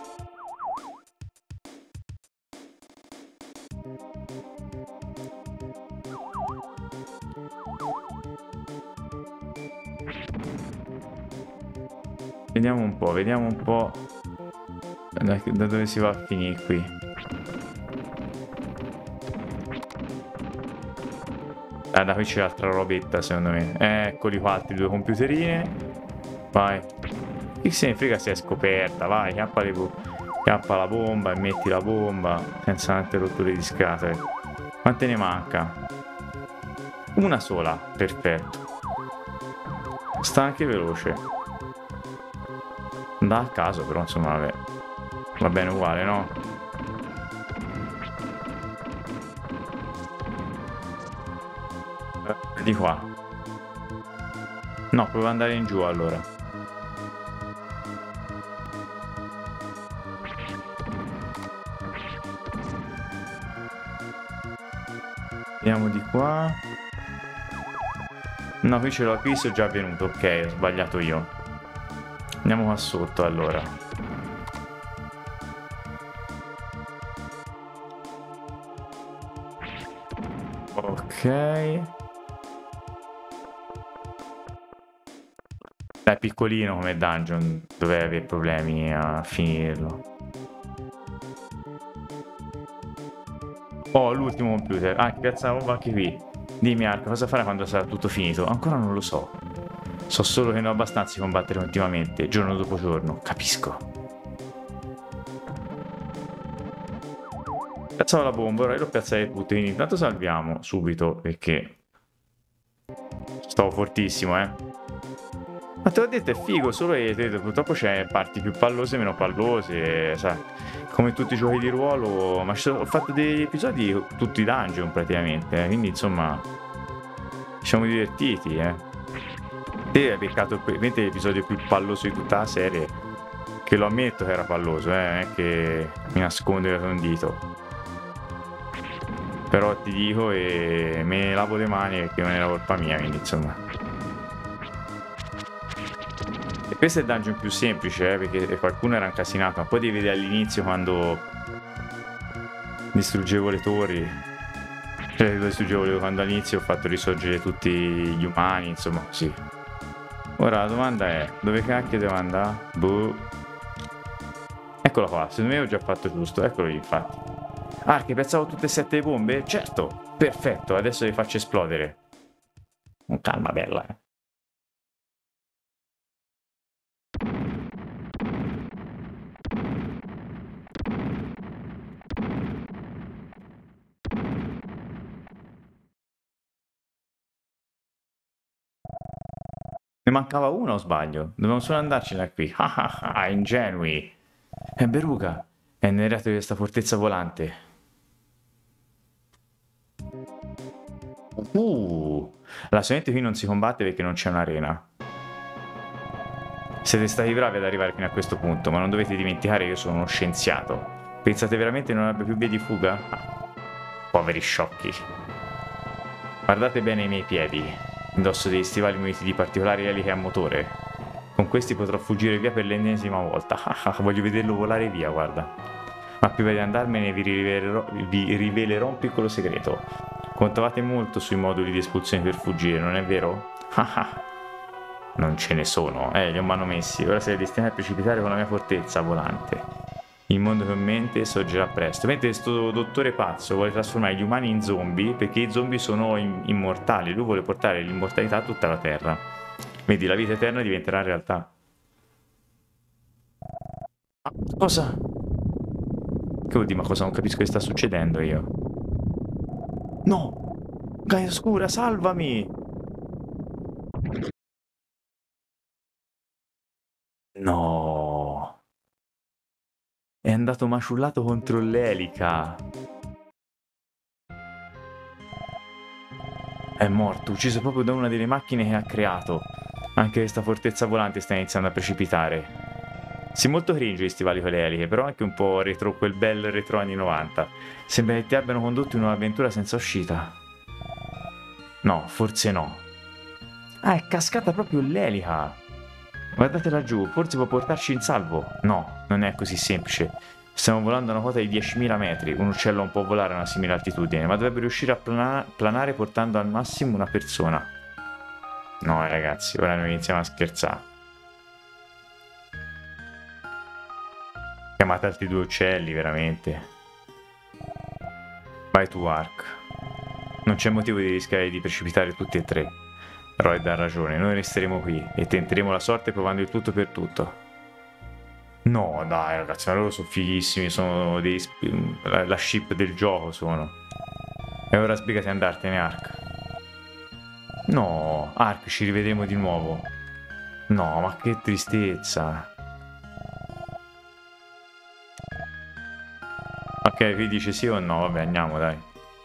Vediamo un po', vediamo un po' da, da dove si va a finire qui. Ah, da qui c'è l'altra robetta secondo me. Eccoli qua, altri due computerine. Vai. Chi se ne frega se è scoperta, vai, chiappa, le chiappa la bomba e metti la bomba senza tante rotture di scatole. Quante ne manca? Una sola, perfetto. Sta anche veloce. Da a caso però insomma vabbè. Va bene uguale, no? Di qua. No, provo ad andare in giù allora. Andiamo di qua. No, qui ce l'ho, qui sono già venuto. Ok, ho sbagliato io. Andiamo qua sotto allora. Ok. È piccolino come dungeon, dove avere problemi a finirlo. Oh, l'ultimo computer. Ah, che piazza la bomba anche qui. Dimmi Ark, cosa fare quando sarà tutto finito? Ancora non lo so. So solo che ne ho abbastanza di combattere continuamente, giorno dopo giorno. Capisco. Piazzavo la bomba, ora l'ho piazzata tutte, quindi intanto salviamo subito, perché stavo fortissimo, eh. Ma te l'ho detto, è figo, solo che purtroppo c'è parti più pallose e meno pallose, sai, come tutti i giochi di ruolo, ma ho fatto degli episodi tutti dungeon praticamente, eh, quindi insomma ci siamo divertiti, eh. Te hai beccato ovviamente l'episodio più palloso di tutta la serie, che lo ammetto che era palloso, eh, non è che mi nascondo dietro un dito. Però ti dico e me ne lavo le mani perché non è la colpa mia, quindi insomma. E questo è il dungeon più semplice, eh, perché qualcuno era incasinato, ma poi devi vedere all'inizio quando distruggevo le torri. Cioè, distruggevo le... quando all'inizio ho fatto risorgere tutti gli umani, insomma, così. Ora la domanda è, dove cacchio devo andare? Boh. Eccola qua, secondo me ho già fatto giusto, eccolo lì infatti. Ah, che pensavo tutte e sette le bombe? Certo, perfetto, adesso le faccio esplodere. Con calma, bella, eh. Ne mancava una o sbaglio? Dovevamo solo andarcene da qui. Ah ah ah, ingenui. È Beruga. È nel retro di questa fortezza volante. Uh. La solamente qui non si combatte perché non c'è un'arena. Siete stati bravi ad arrivare fino a questo punto, ma non dovete dimenticare che io sono uno scienziato. Pensate veramente non abbia più via di fuga? Ah, poveri sciocchi. Guardate bene i miei piedi. Indosso degli stivali muniti di particolari eliche a motore. Con questi potrò fuggire via per l'ennesima volta. Voglio vederlo volare via, guarda. Ma prima di andarmene vi rivelerò, vi rivelerò un piccolo segreto. Contavate molto sui moduli di espulsione per fuggire, non è vero? Non ce ne sono, eh, li ho manomessi. Ora sei destinato a precipitare con la mia fortezza volante. Il mondo che ho in mente sorgerà presto. Mentre questo dottore pazzo vuole trasformare gli umani in zombie perché i zombie sono immortali. Lui vuole portare l'immortalità a tutta la Terra. Vedi, la vita eterna diventerà realtà. Ah, cosa? Che vuol dire, ma cosa? Non capisco che sta succedendo io. No! Gaia Oscura, salvami! No! È andato maciullato contro l'elica. È morto, ucciso proprio da una delle macchine che ha creato. Anche questa fortezza volante sta iniziando a precipitare. Sì, molto cringe gli stivali con le eliche, però anche un po' retro, quel bel retro anni novanta. Sembra che ti abbiano condotto in un'avventura senza uscita. No, forse no. Ah, è cascata proprio l'elica. Guardate laggiù, forse può portarci in salvo. No, non è così semplice. Stiamo volando a una quota di diecimila metri. Un uccello non può volare a una simile altitudine, ma dovrebbe riuscire a plana planare portando al massimo una persona. No, ragazzi, ora noi iniziamo a scherzare. Chiamate altri due uccelli, veramente. Vai tu, Ark. Non c'è motivo di rischiare di precipitare tutti e tre. Royd ha ragione, noi resteremo qui e tenteremo la sorte provando il tutto per tutto. No, dai ragazzi, ma loro sono fighissimi, sono dei... la, la ship del gioco sono. E ora sbrigati a andartene, Ark. No, Ark, ci rivedremo di nuovo. No, ma che tristezza. Ok, qui dice sì o no, vabbè, andiamo, dai.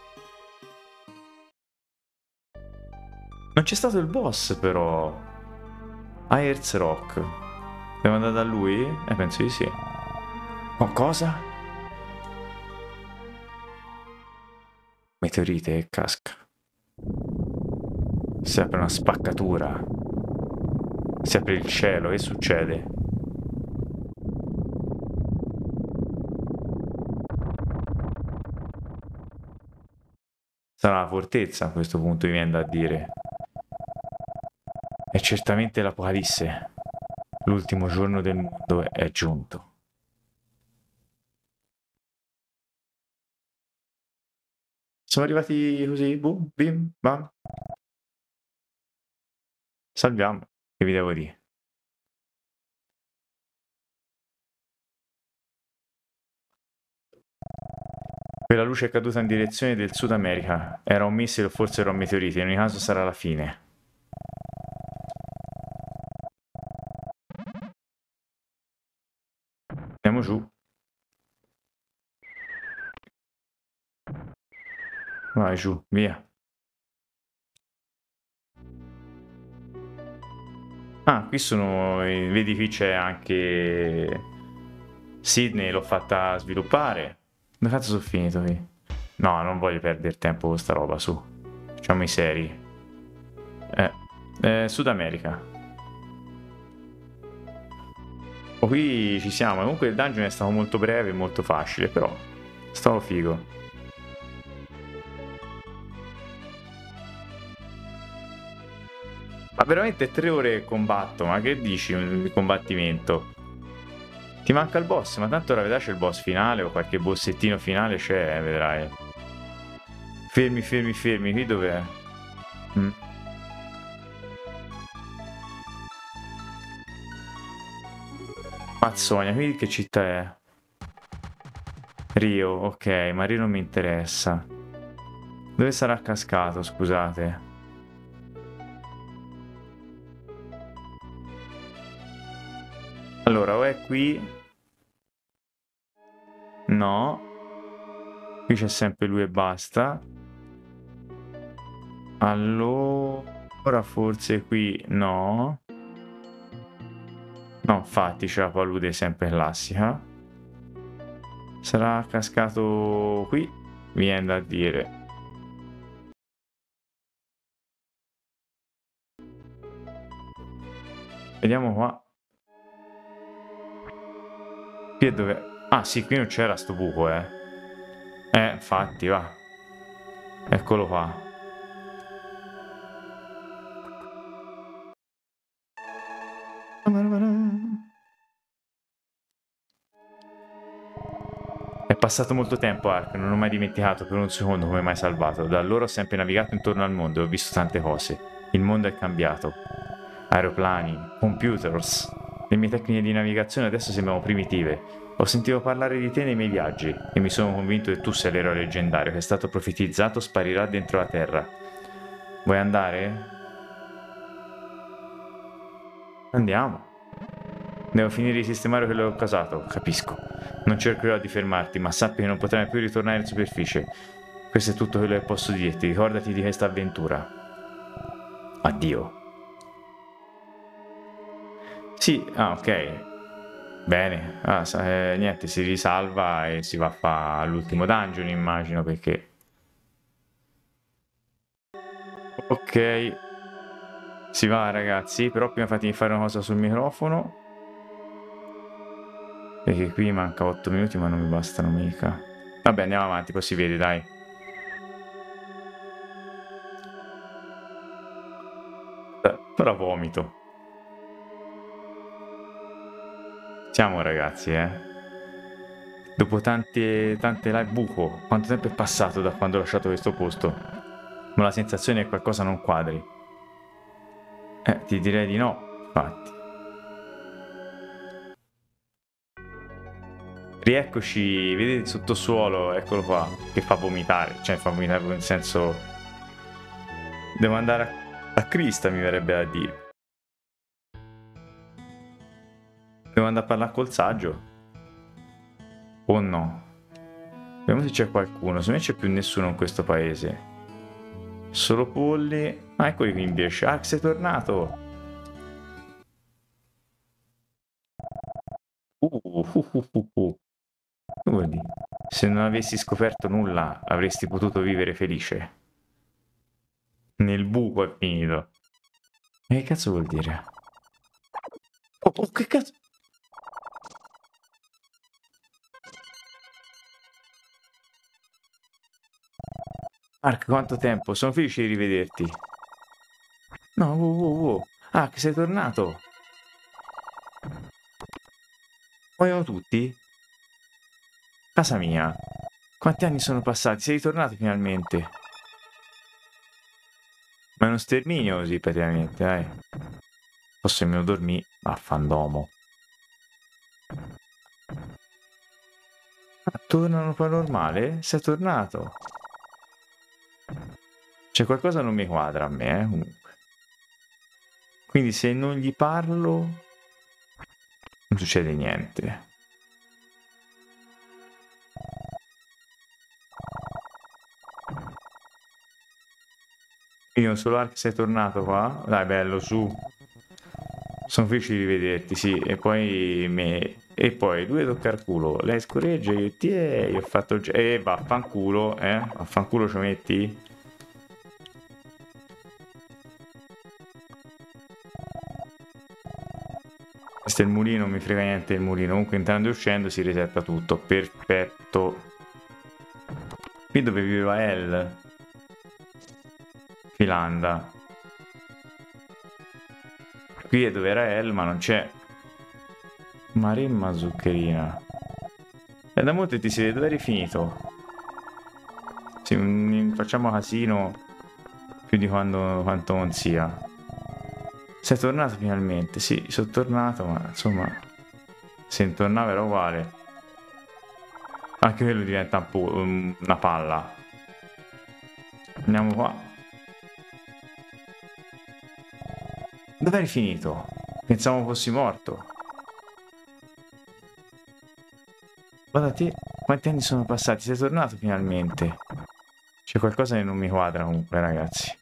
Non c'è stato il boss, però. Ayers Rock. Devo andare da lui? Eh, penso di sì. Oh, cosa? Meteorite che casca. Si apre una spaccatura. Si apre il cielo, che succede? Sarà la fortezza a questo punto, mi viene da dire. È certamente l'Apocalisse. L'ultimo giorno del mondo è giunto. Siamo arrivati così, boom, bim, bam. Salviamo, che vi devo dire? Quella luce è caduta in direzione del Sud America. Era un missile o forse era un meteorite, in ogni caso sarà la fine. Andiamo giù. Vai giù, via. Ah, qui sono... Vedi qui c'è anche... Sydney, l'ho fatta sviluppare. Dove cazzo sono finito qui? No, non voglio perdere tempo con sta roba, su. Facciamo i seri. Eh, eh, Sud America. Oh, qui ci siamo. Comunque il dungeon è stato molto breve e molto facile, però stavo figo. Ma veramente tre ore che combatto, ma che dici di combattimento? Ti manca il boss, ma tanto ora vedrai c'è il boss finale o qualche bossettino finale c'è, eh, vedrai. Fermi, fermi, fermi, qui dov'è? Mm. Mazzonia, qui che città è? Rio, ok, ma Rio non mi interessa. Dove sarà cascato, scusate? Allora, o è qui... No. Qui c'è sempre lui e basta. Allora, forse qui no. No, infatti c'è la palude sempre classica. Sarà cascato qui? Viene da dire. Vediamo qua. Qui è dove... Ah sì, qui non c'era sto buco, eh. Eh, infatti, va. Eccolo qua. È passato molto tempo, Ark, non ho mai dimenticato per un secondo come mai salvato. Da allora ho sempre navigato intorno al mondo e ho visto tante cose. Il mondo è cambiato. Aeroplani, computers. Le mie tecniche di navigazione adesso sembrano primitive. Ho sentito parlare di te nei miei viaggi e mi sono convinto che tu sei l'eroe leggendario che è stato profetizzato sparirà dentro la terra. Vuoi andare? Andiamo. Devo finire di sistemare quello che ho causato, capisco. Non cercherò di fermarti, ma sappi che non potrai più ritornare in superficie. Questo è tutto quello che posso dirti, ricordati di questa avventura. Addio. Sì, ah, ok. Bene, ah, sa- eh, niente, si risalva e si va a fare l'ultimo dungeon, immagino, perché... Ok, si va ragazzi, però prima fatemi fare una cosa sul microfono. Perché qui manca otto minuti ma non mi bastano mica. Vabbè, andiamo avanti, poi si vede, dai. Eh, Ora vomito. Siamo ragazzi, eh. Dopo tante, tante live buco, quanto tempo è passato da quando ho lasciato questo posto? Ma la sensazione è che qualcosa non quadri. Eh, ti direi di no, infatti. Rieccoci, vedi il sottosuolo, eccolo qua, che fa vomitare. Cioè, fa vomitare nel senso... Devo andare a, a Crista, mi verrebbe da dire. Devo andare a parlare col saggio. O no? Vediamo se c'è qualcuno. Secondo me c'è più nessuno in questo paese. Solo polli. Ah, eccoli qui invece. Ah, sei tornato. Uh, uh, uh, uh, uh. Guardi, se non avessi scoperto nulla, avresti potuto vivere felice. Nel buco è finito. E che cazzo vuol dire? Oh, oh, che cazzo? Mark, quanto tempo? Sono felice di rivederti. No, wow, wow, wow. Ah, che sei tornato. Muoiono tutti? Casa mia. Quanti anni sono passati? Sei ritornato finalmente. Ma è uno sterminio così, praticamente, dai. Posso nemmeno dormire. Affandomo. Ah, tornano poi normale? Sei tornato? C'è qualcosa che non mi quadra a me, eh, comunque. Quindi se non gli parlo... non succede niente. Quindi non solo Ark sei tornato qua? Dai, bello, su. Sono felice di rivederti, sì, e poi me... E poi lui tocca al culo, lei scorreggia, io ti è, io ho fatto il... ge- E vaffanculo, eh? Vaffanculo ci metti? Questo è il mulino, non mi frega niente del mulino. Comunque entrando e uscendo si resetta tutto. Perfetto. Qui dove viveva El. Filanda. Qui è dove era El, ma non c'è. Maremma zuccherina. E da molto ti siete dove eri finito? Sì, mm, facciamo casino più di quando, quanto non sia. Sei tornato finalmente? Sì, sono tornato, ma insomma, se tornava era uguale. Anche quello diventa un po' um, una palla. Andiamo qua. Dove eri finito? Pensavo fossi morto. Guarda te, quanti anni sono passati? Sei tornato finalmente. C'è qualcosa che non mi quadra comunque, ragazzi.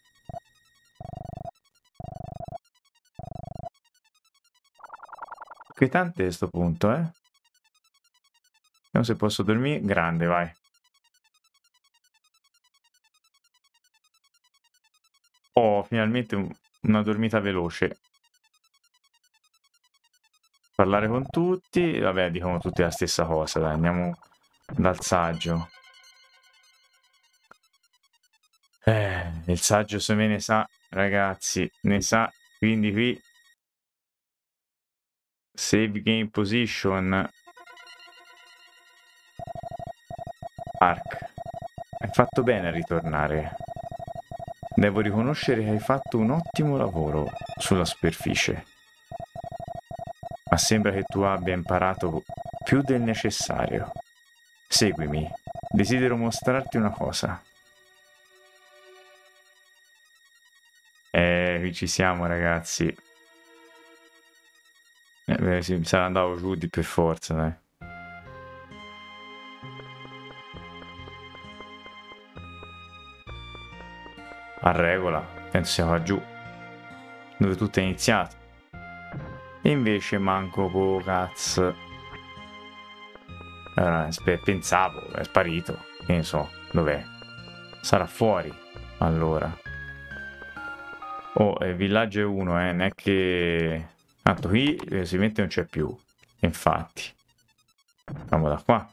Inquietante a sto punto, eh? Vediamo se posso dormire. Grande, vai. Oh, finalmente un- una dormita veloce. Parlare con tutti. Vabbè, dicono tutti la stessa cosa, dai. Andiamo dal saggio. Eh, il saggio se me ne sa, ragazzi, ne sa. Quindi qui... Save game position. Ark. Hai fatto bene a ritornare. Devo riconoscere che hai fatto un ottimo lavoro sulla superficie. Ma sembra che tu abbia imparato più del necessario. Seguimi. Desidero mostrarti una cosa. Eh, qui ci siamo, ragazzi. Eh, beh, sì, mi sarà andato giù di per forza, dai. A regola, penso sia qua giù, dove tutto è iniziato. E invece manco po' cazzo. Allora, pensavo, è sparito. Che ne so, dov'è? Sarà fuori. Allora. Oh, il villaggio è uno, eh, non è che... Tanto qui eh, si mette non c'è più. Infatti. Andiamo da qua.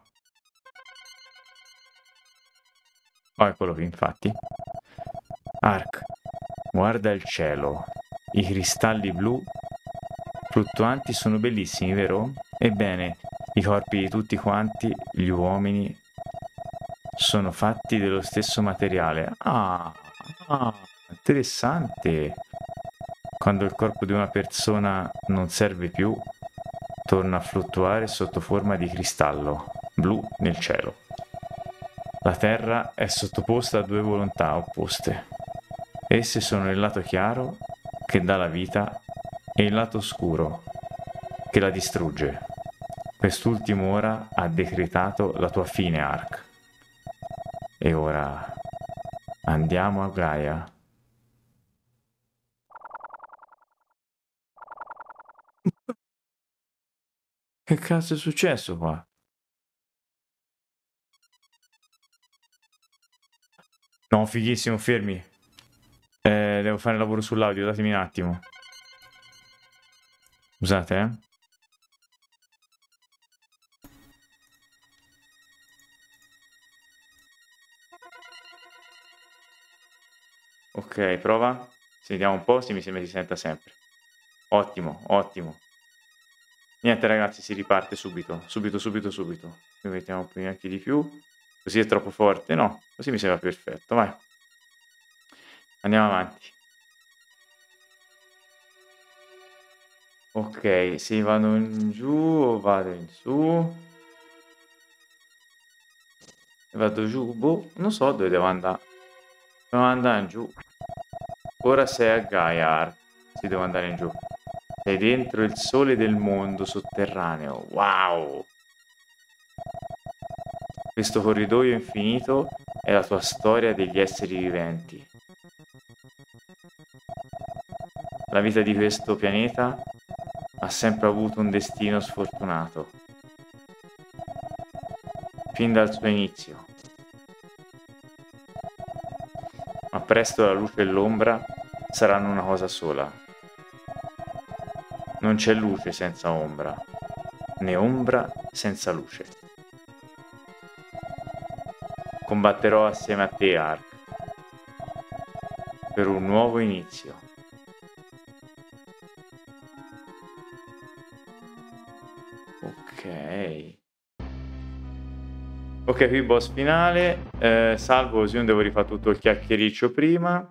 Oh, eccolo qui, infatti. Ark, guarda il cielo. I cristalli blu fluttuanti sono bellissimi, vero? Ebbene, i corpi di tutti quanti, gli uomini, sono fatti dello stesso materiale. Ah, ah, interessante. Quando il corpo di una persona non serve più, torna a fluttuare sotto forma di cristallo blu nel cielo. La Terra è sottoposta a due volontà opposte. Esse sono il lato chiaro, che dà la vita, e il lato oscuro, che la distrugge. Quest'ultimo ora ha decretato la tua fine, Ark. E ora andiamo a Gaia. Che cazzo è successo qua? No, fighissimo, fermi. Eh, devo fare il lavoro sull'audio, datemi un attimo. Scusate, eh. Ok, prova. Sentiamo un po', se mi sembra si senta sempre. Ottimo, ottimo. Niente ragazzi, si riparte subito, subito, subito, subito. Qui mettiamo un po' anche di più. Così è troppo forte? No, così mi sembra perfetto, vai. Andiamo avanti. Ok, se vado in giù o vado in su? Vado giù, boh, non so dove devo andare. Devo andare in giù. Ora sei a Gaia, si devo andare in giù. Sei dentro il sole del mondo sotterraneo. Wow! Questo corridoio infinito è la tua storia degli esseri viventi. La vita di questo pianeta Ha sempre avuto un destino sfortunato. Fin dal suo inizio. Ma presto la luce e l'ombra saranno una cosa sola. Non c'è luce senza ombra, né ombra senza luce. Combatterò assieme a te, Ark, per un nuovo inizio. Ok. Ok, qui boss finale. Eh, salvo così non devo rifare tutto il chiacchiericcio prima.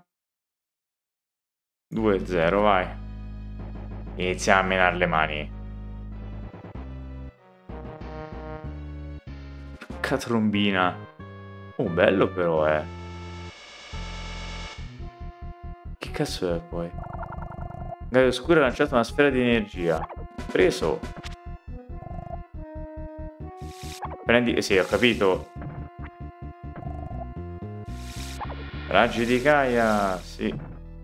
due zero, vai. Iniziamo a menare le mani. Porca trombina. Oh, bello però, eh. Che cazzo è poi? Gaio Oscuro ha lanciato una sfera di energia. Preso. Prendi... Eh sì, ho capito. Raggi di Gaia, sì.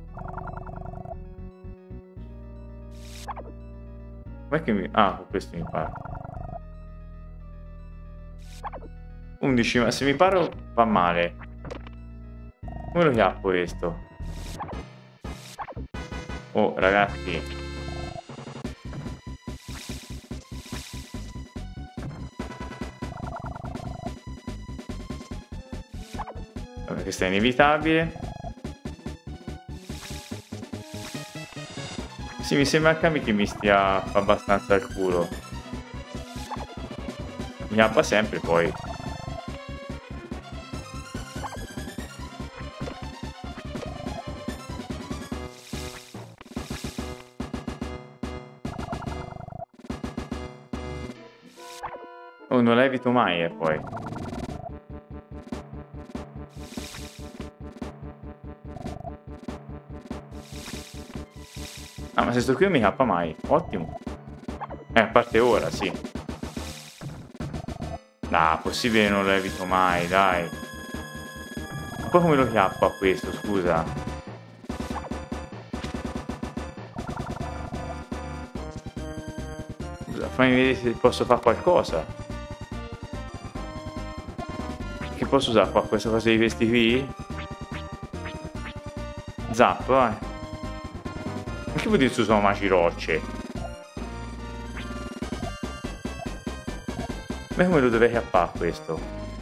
Com'è che mi... Ah, con questo mi paro. undici, ma se mi paro fa male. Come lo chiappo questo? Oh, ragazzi. Vabbè, questo è inevitabile. Sì, mi sembra anche a me che mi stia abbastanza al culo. Mi chiappa sempre poi. Oh, non la evito mai, eh, poi. Ah, ma se sto qui non mi cappa mai. Ottimo. Eh, a parte ora, sì. No, possibile non lo evito mai, dai. Ma poi come lo chiappo a questo, scusa? Scusa, fammi vedere se posso fare qualcosa. Che posso usare qua? Questa cosa di questi qui? Zap, vai. Ma che vuol dire su sono macirocce? Ma come lo dovrei chiappare questo?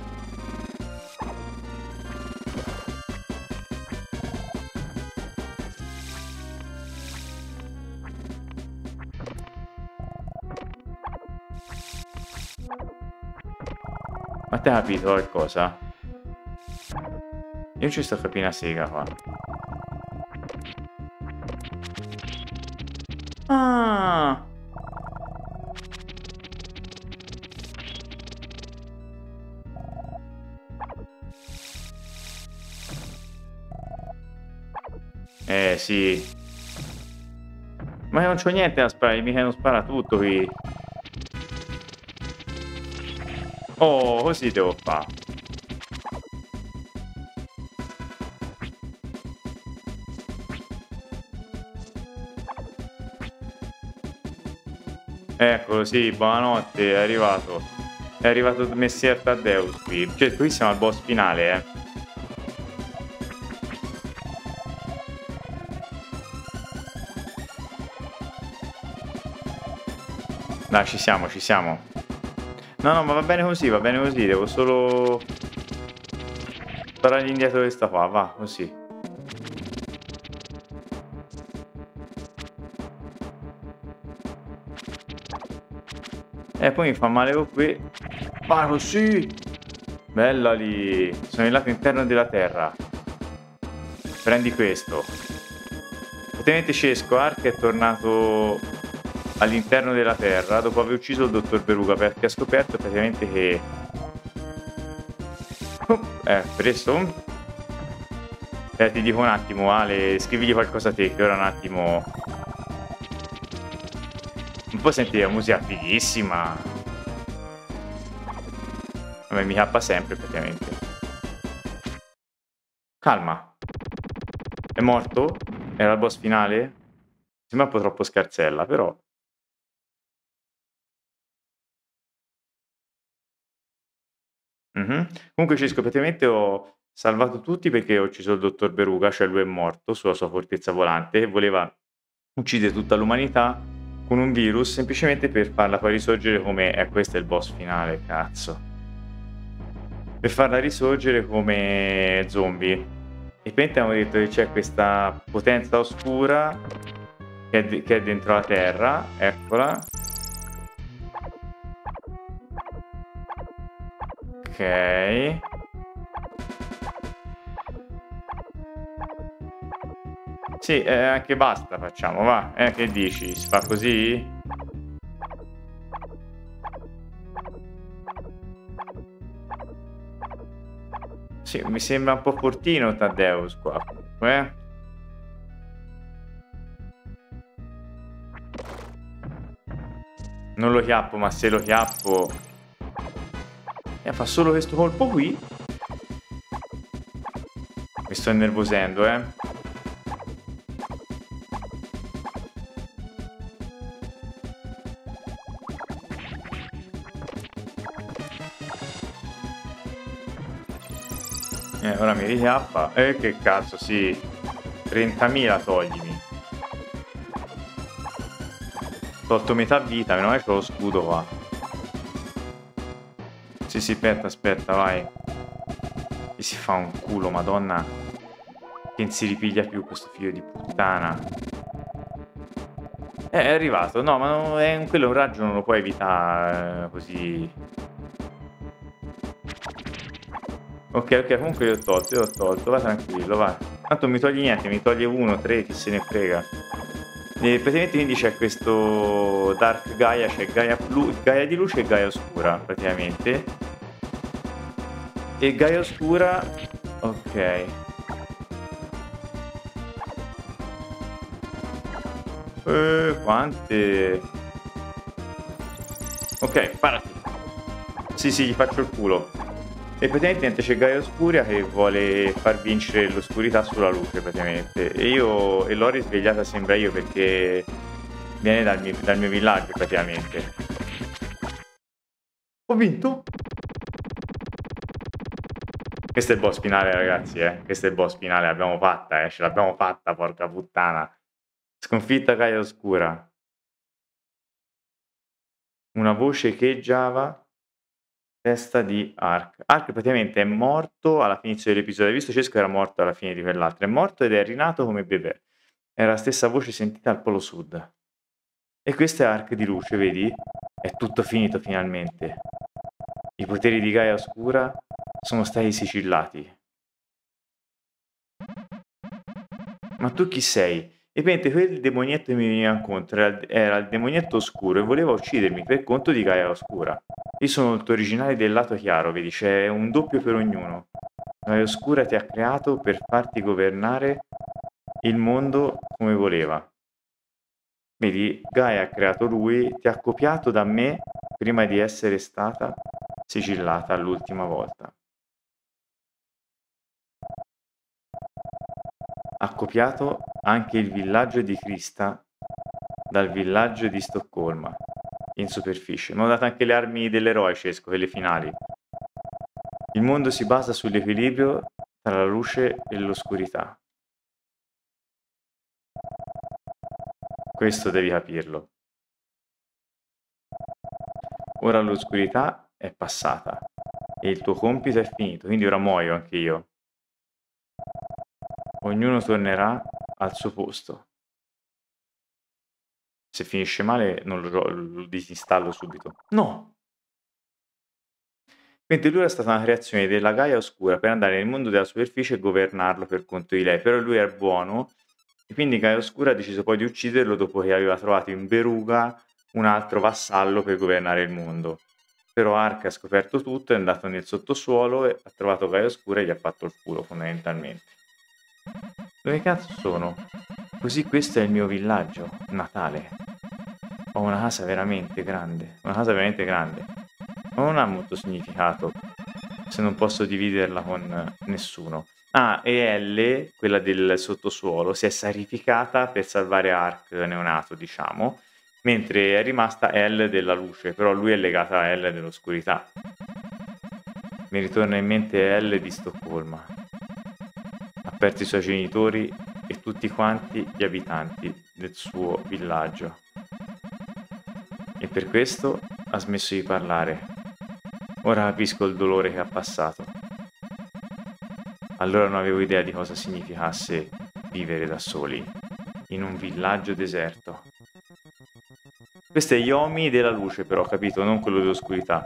Ma te hai capito qualcosa? Io ci sto capendo una sega qua. Ah! Eh sì. Ma non c'ho niente da sparare, mica non spara tutto qui. Oh, così devo fare. Eccolo, sì, buonanotte, è arrivato. È arrivato Messer Taddeus qui. Cioè, qui siamo al boss finale, eh. Dai, ci siamo, ci siamo. No, no, ma va bene così, va bene così. Devo solo sparargli indietro questa qua, va, così. E poi mi fa male con qui. Va così! Bella lì! Sono nel lato interno della terra. Prendi questo. Praticamente Cesco Ark è tornato all'interno della terra dopo aver ucciso il dottor Veruga, perché ha scoperto praticamente che... Oh, eh, preso. Eh, ti dico un attimo, Ale, scrivigli qualcosa a te, che ora un attimo... Un po' senti la musica fighissima. Vabbè, mi cappa sempre praticamente. Calma. È morto? Era il boss finale? Sembra un po' troppo scarsella, però... Mhm. Comunque Cisco, praticamente ho salvato tutti perché ho ucciso il dottor Beruga, cioè lui è morto sulla sua fortezza volante e voleva uccidere tutta l'umanità con un virus semplicemente per farla poi risorgere come... Eh, questo è il boss finale, cazzo. Per farla risorgere come zombie. E poi abbiamo detto che c'è questa potenza oscura che è, de- che è dentro la terra, eccola. Ok. Sì, eh, anche basta facciamo, va. Eh, che dici? Si fa così? Sì, mi sembra un po' fortino Taddeus qua, comunque, eh. Non lo chiappo, ma se lo chiappo... Eh, fa solo questo colpo qui. Mi sto innervosendo, eh. Eh, ora mi richiappa. Eh, che cazzo, sì. trentamila toglimi. Tolto metà vita, meno male che ho lo scudo qua. Sì, sì, aspetta, aspetta, vai. E si fa un culo, madonna. Che non si ripiglia più questo figlio di puttana. Eh, è arrivato. No, ma non, è, quello è un raggio, non lo puoi evitare eh, così. Ok, ok, comunque io ho tolto, io ho tolto, vai tranquillo, vai. Tanto non mi togli niente, mi toglie uno, tre, chi se ne frega. E praticamente quindi c'è questo Dark Gaia, c'è Gaia, Gaia di luce e Gaia oscura, praticamente. E Gaia oscura... Ok. Eh, quante... Ok, parati. Sì, sì, gli faccio il culo. E praticamente c'è Gaia Oscuria che vuole far vincere l'oscurità sulla luce, praticamente. E io... E l'ho risvegliata, sembra io, perché viene dal mio, dal mio villaggio, praticamente. Ho vinto! Questo è il boss finale, ragazzi, eh. Questo è il boss finale, l'abbiamo fatta, eh. Ce l'abbiamo fatta, porca puttana. Sconfitta Gaia Oscura. Una voce echeggiava. Testa di Ark. Ark praticamente è morto alla finizio dell'episodio. Hai visto Cesco era morto alla fine di quell'altro. È morto ed è rinato come bebè. È la stessa voce sentita al Polo Sud. E questo è Ark di luce, vedi? È tutto finito finalmente. I poteri di Gaia Oscura sono stati sigillati. Ma tu chi sei? E mentre quel demonietto che mi veniva incontro era, era il demonietto oscuro e voleva uccidermi per conto di Gaia Oscura. Io sono il tuo originale del lato chiaro, vedi, c'è un doppio per ognuno. Gaia Oscura ti ha creato per farti governare il mondo come voleva. Vedi, Gaia ha creato lui, ti ha copiato da me prima di essere stata sigillata l'ultima volta. Ha copiato anche il villaggio di Krista dal villaggio di Stoccolma in superficie. Mi hanno dato anche le armi dell'eroe, Cesco, quelle finali. Il mondo si basa sull'equilibrio tra la luce e l'oscurità. Questo devi capirlo. Ora l'oscurità è passata e il tuo compito è finito, quindi ora muoio anche io. Ognuno tornerà al suo posto. Se finisce male non lo, lo disinstallo subito. No! Mentre lui era stata una creazione della Gaia Oscura per andare nel mondo della superficie e governarlo per conto di lei, però lui era buono e quindi Gaia Oscura ha deciso poi di ucciderlo dopo che aveva trovato in Beruga un altro vassallo per governare il mondo. Però Ark ha scoperto tutto, è andato nel sottosuolo, e ha trovato Gaia Oscura e gli ha fatto il culo fondamentalmente. Dove cazzo sono? Così questo è il mio villaggio, Natale. Ho una casa veramente grande, una casa veramente grande. Ma non ha molto significato se non posso dividerla con nessuno. Ah, e L, quella del sottosuolo, si è sacrificata per salvare Ark neonato, diciamo, mentre è rimasta L della luce, però lui è legata a L dell'oscurità. Mi ritorna in mente Elle di Stoccolma. Ha perso i suoi genitori e tutti quanti gli abitanti del suo villaggio. E per questo ha smesso di parlare. Ora capisco il dolore che ha passato. Allora non avevo idea di cosa significasse vivere da soli, in un villaggio deserto. Questo è Yomi della luce, però, capito? Non quello dell'oscurità.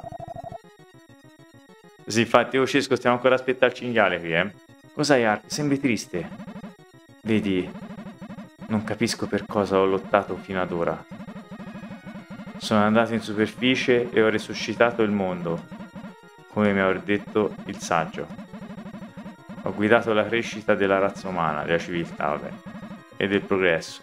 Sì, infatti, oh Cesco, stiamo ancora a aspettare il cinghiale qui, eh? Cos'hai, Ark? Sembri triste. Vedi, non capisco per cosa ho lottato fino ad ora. Sono andato in superficie e ho resuscitato il mondo, come mi ha detto il saggio. Ho guidato la crescita della razza umana, della civiltà, vabbè, e del progresso.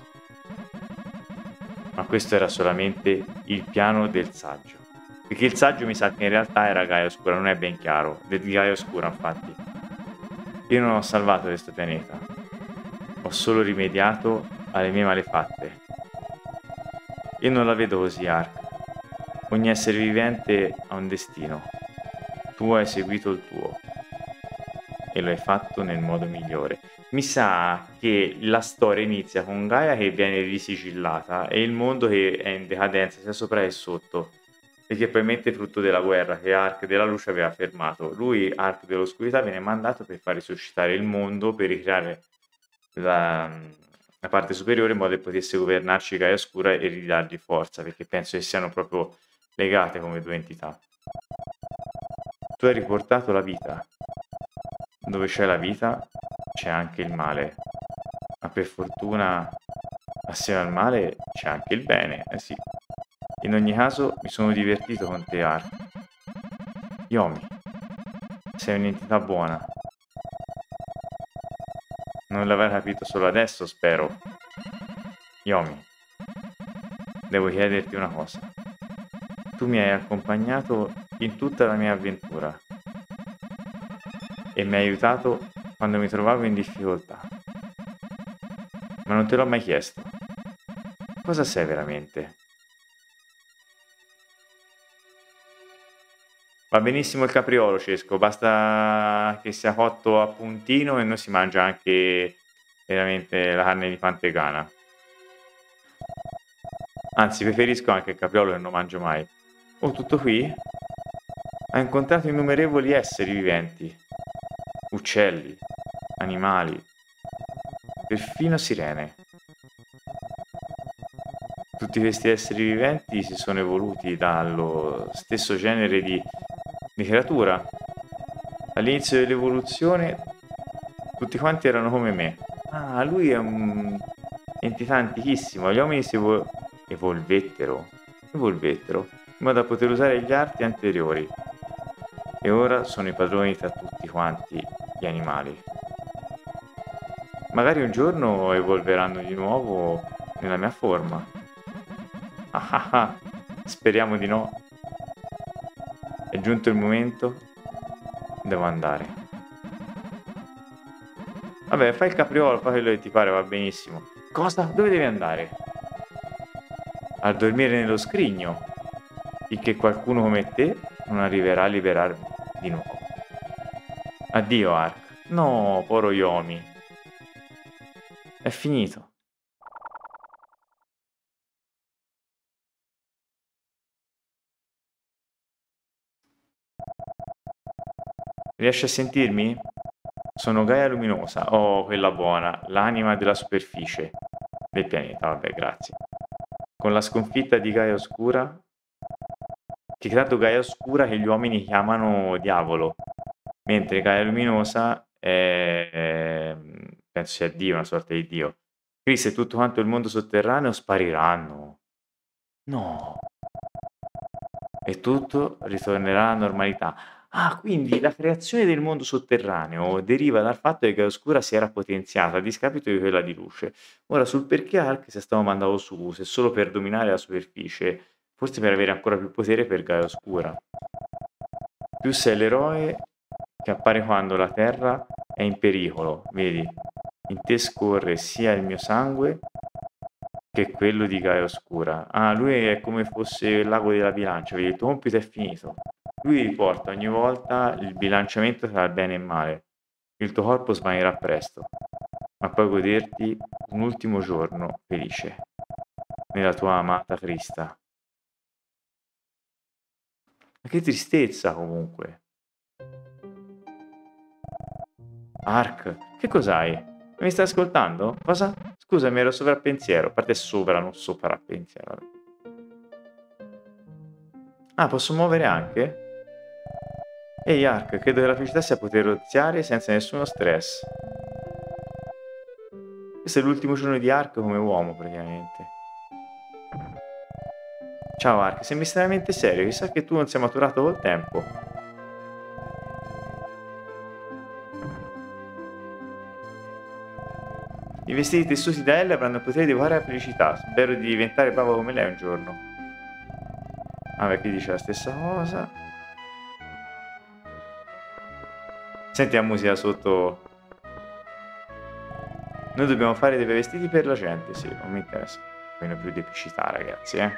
Ma questo era solamente il piano del saggio. Perché il saggio mi sa che in realtà era Gaia Oscura, non è ben chiaro. Del Gaia Oscura, infatti. Io non ho salvato questo pianeta. Ho solo rimediato alle mie malefatte. Io non la vedo così, Ark. Ogni essere vivente ha un destino. Tu hai seguito il tuo. E lo hai fatto nel modo migliore. Mi sa che la storia inizia con Gaia che viene risigillata e il mondo che è in decadenza, sia sopra che sotto. Perché probabilmente è frutto della guerra che Ark della luce aveva fermato. Lui, Ark dell'oscurità, viene mandato per far risuscitare il mondo, per ricreare la, la parte superiore in modo che potesse governarci Gaia Oscura e ridargli forza, perché penso che siano proprio legate come due entità. Tu hai riportato la vita. Dove c'è la vita c'è anche il male, ma per fortuna assieme al male c'è anche il bene, eh sì. In ogni caso mi sono divertito con te, Ark. Yomi, sei un'entità buona. Non l'avrai capito solo adesso, spero. Yomi, devo chiederti una cosa. Tu mi hai accompagnato in tutta la mia avventura e mi hai aiutato quando mi trovavo in difficoltà. Ma non te l'ho mai chiesto. Cosa sei veramente? Va benissimo il capriolo, Cesco, basta che sia cotto a puntino e noi si mangia anche veramente la carne di pantegana. Anzi, preferisco anche il capriolo che non mangio mai. Oh, tutto qui? Hai incontrato innumerevoli esseri viventi. Uccelli, animali, perfino sirene. Tutti questi esseri viventi si sono evoluti dallo stesso genere di, di creatura. All'inizio dell'evoluzione tutti quanti erano come me. Ah, lui è un'entità antichissima. Gli uomini si evo- evolvettero, evolvettero in modo da poter usare gli arti anteriori. E ora sono i padroni tra tutti quanti gli animali. Magari un giorno evolveranno di nuovo nella mia forma. Ah ah ah, speriamo di no. È giunto il momento. Devo andare. Vabbè, fai il capriolo, fai quello che ti pare, va benissimo. Cosa? Dove devi andare? A dormire nello scrigno, finché qualcuno come te non arriverà a liberarmi di nuovo. Addio, Ark. No, povero Yomi. È finito. Riesci a sentirmi? Sono Gaia Luminosa. Oh, quella buona. L'anima della superficie del pianeta. Vabbè, grazie. Con la sconfitta di Gaia Oscura, che creato Gaia Oscura che gli uomini chiamano diavolo, mentre Gaia Luminosa è, è penso sia Dio, una sorta di Dio. Chris e tutto quanto il mondo sotterraneo spariranno. No. E tutto ritornerà alla normalità. Ah, quindi la creazione del mondo sotterraneo deriva dal fatto che Gaia Oscura si era potenziata a discapito di quella di luce. Ora, sul perché Ark sia stato mandato su, se solo per dominare la superficie, forse per avere ancora più potere per Gaia Oscura. Tu sei l'eroe che appare quando la Terra è in pericolo, vedi? In te scorre sia il mio sangue che quello di Gaia Oscura. Ah, lui è come fosse il lago della bilancia, vedi? Il tuo compito è finito. Lui riporta ogni volta il bilanciamento tra il bene e il male. Il tuo corpo svanirà presto, ma puoi goderti un ultimo giorno felice nella tua amata Krista. Ma che tristezza comunque. Ark, che cos'hai? Mi stai ascoltando? Cosa? Scusami, ero sovrappensiero. A parte sopra, non sovrappensiero. Ah, posso muovere anche? Ehi Ark, credo che la felicità sia poter oziare senza nessuno stress. Questo è l'ultimo giorno di Ark come uomo, praticamente. Ciao Ark, sembri estremamente serio, chissà che tu non sia maturato col tempo. I vestiti tessuti da Elle avranno il potere di evocare la felicità. Spero di diventare bravo come lei un giorno. Vabbè, qui dice la stessa cosa. Senti la musica sotto. Noi dobbiamo fare dei bei vestiti per la gente, sì, non mi interessa. Meno più di epicità, ragazzi, eh.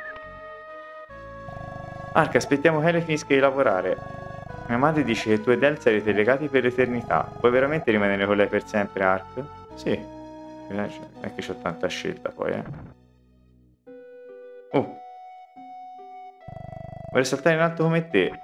Ark, aspettiamo che Ele finisca di lavorare. Mia madre dice che tu ed Elle sarete legati per l'eternità. Puoi veramente rimanere con lei per sempre, Ark? Sì. Non è che c'ho tanta scelta poi, eh. Oh. Vorrei saltare in alto come te.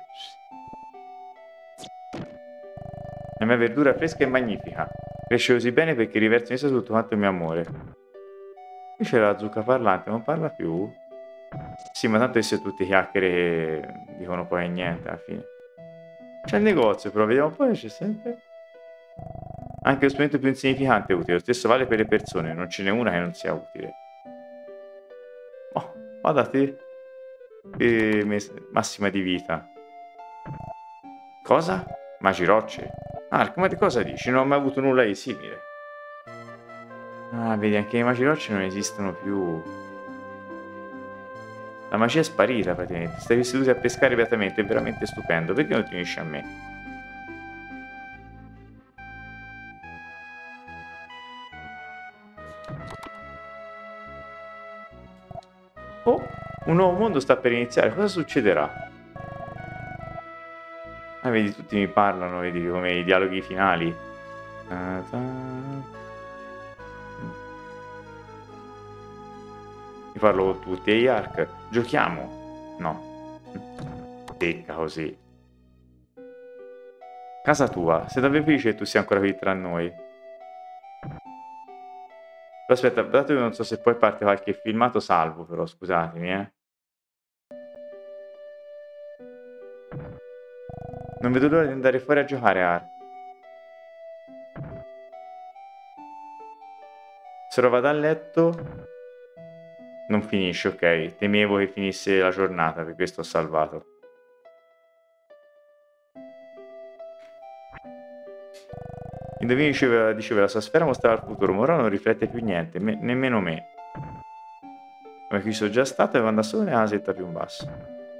La mia verdura fresca e magnifica. Cresce così bene perché riverso in essa tutto quanto il mio amore. Qui c'era la zucca parlante, non parla più? Sì, ma tanto adesso tutte chiacchiere che dicono poi niente alla fine. C'è il negozio, però vediamo un po' che c'è sempre. Anche lo strumento più insignificante è utile, lo stesso vale per le persone, non ce n'è una che non sia utile. Oh, vada te. E massima di vita. Cosa? Magirocce? Ark, ma di cosa dici? Non ho mai avuto nulla di simile. Ah, vedi, anche i magirocci non esistono più. La magia è sparita praticamente. Stai seduti a pescare beatamente, è veramente stupendo. Perché non ti unisci a me? Oh, un nuovo mondo sta per iniziare. Cosa succederà? Ah, vedi, tutti mi parlano, vedi, come i dialoghi finali. Ta ta. Mi parlo con tutti. Ehi Ark, giochiamo? No. Secca così. Casa tua, sei davvero felice che tu sia ancora qui tra noi? Aspetta, dato che non so se poi parte qualche filmato salvo, però scusatemi, eh. Non vedo l'ora di andare fuori a giocare, Ark. Se ora vado a letto non finisce, ok. Temevo che finisse la giornata, per questo ho salvato. Indovini diceva, diceva la sua sfera mostrava il futuro, ma ora non riflette più niente, me, nemmeno me. Come qui sono già stato e devo andare solo nella casetta più in basso.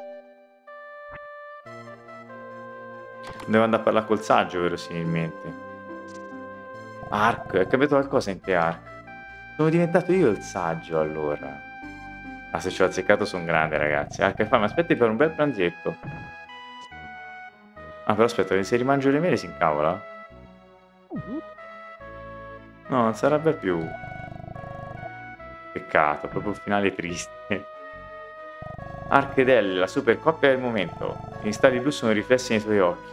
Devo andare a parlare col saggio, verosimilmente. Ark, è cambiato qualcosa in te, Ark? Sono diventato io il saggio, allora. Ah, se ci ho azzeccato sono grande, ragazzi. Ark, fa, ma aspetti per un bel pranzetto. Ah, però aspetta, se rimangio le mele si incavola? No, non sarebbe più. Peccato, proprio un finale triste. Ark ed Elle, la super coppia del momento. I cristalli blu sono riflessi nei tuoi occhi.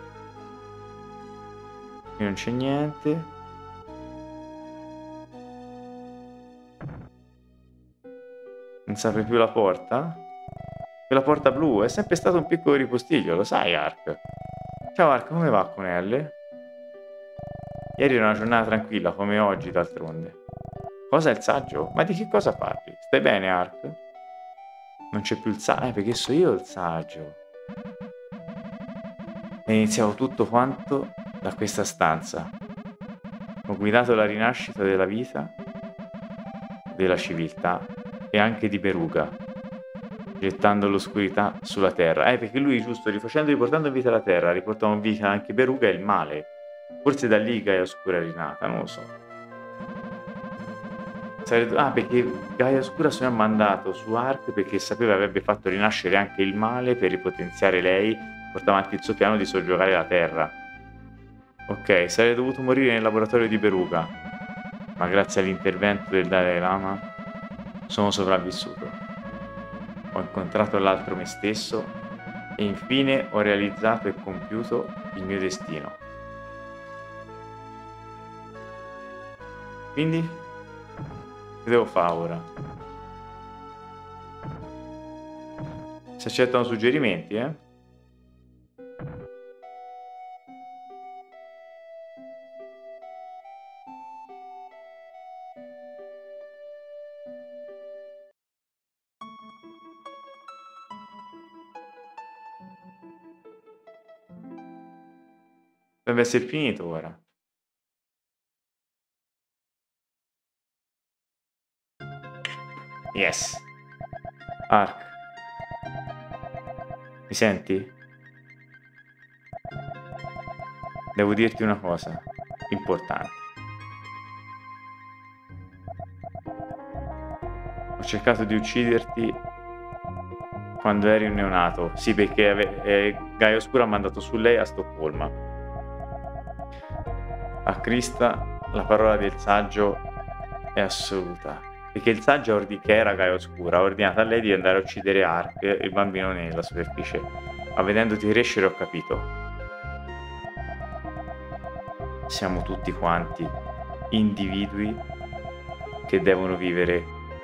Qui non c'è niente. Non si apre più la porta? Quella porta blu è sempre stato un piccolo ripostiglio, lo sai, Ark? Ciao Ark, come va con Elle? Ieri era una giornata tranquilla, come oggi, d'altronde. Cosa è il saggio? Ma di che cosa parli? Stai bene, Ark? Non c'è più il saggio. Eh, perché sono io il saggio. È iniziato tutto quanto da questa stanza. Ho guidato la rinascita della vita, della civiltà e anche di Beruga, gettando l'oscurità sulla terra. Eh, perché lui, giusto, rifacendo, riportando in vita la terra, riportava in vita anche Beruga e il male. Forse da lì Gaia Oscura è rinata, non lo so. Ah, perché Gaia Oscura si è mandato su Ark perché sapeva che avrebbe fatto rinascere anche il male per ripotenziare lei, porta avanti il suo piano di soggiogare la Terra. Ok, sarei dovuto morire nel laboratorio di Beruga, ma grazie all'intervento del Dalai Lama sono sopravvissuto. Ho incontrato l'altro me stesso e infine ho realizzato e compiuto il mio destino. Quindi, che devo fare ora? Si accettano suggerimenti, eh? Deve essere finito ora. Yes. Ark. Mi senti? Devo dirti una cosa importante. Ho cercato di ucciderti quando eri un neonato. Sì, perché ave- eh, Gaia Oscura ha mandato su lei a Stoccolma. A Krista la parola del saggio è assoluta. Perché il saggio, ordi- che era Gaia Oscura, ha ordinato a lei di andare a uccidere Ark, il bambino nella superficie. Ma vedendoti crescere ho capito. Siamo tutti quanti individui che devono vivere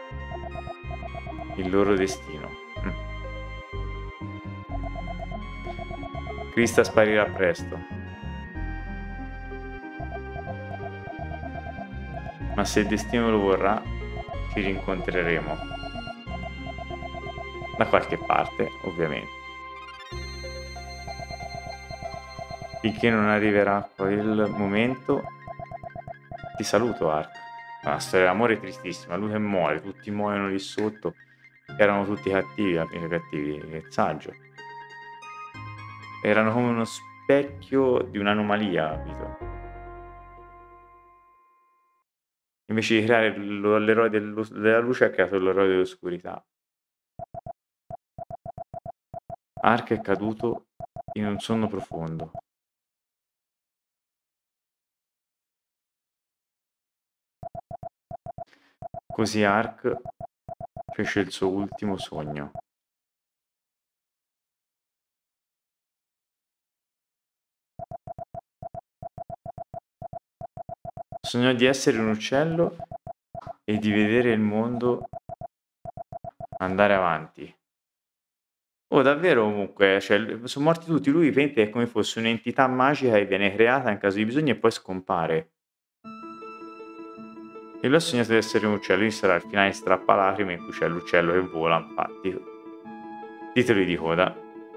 il loro destino. Mm. Krista sparirà presto. Ma se il destino lo vorrà, ci rincontreremo. Da qualche parte, ovviamente. Finché non arriverà quel momento, ti saluto, Ark. Una storia d'amore tristissima, lui che muore, tutti muoiono lì sotto, erano tutti cattivi, alla fine cattivi, il saggio. Erano come uno specchio di un'anomalia, capito? Invece di creare l- l'eroe dello- della luce, ha creato l'eroe dell'oscurità. Ark è caduto in un sonno profondo. Così Ark fece il suo ultimo sogno. Sognò di essere un uccello e di vedere il mondo andare avanti. Oh, davvero comunque, cioè, sono morti tutti, lui praticamente è come fosse un'entità magica che viene creata in caso di bisogno e poi scompare. E lui ha sognato di essere un uccello, quindi sarà il finale strappalacrime in cui c'è l'uccello che vola, infatti. Titoli di coda.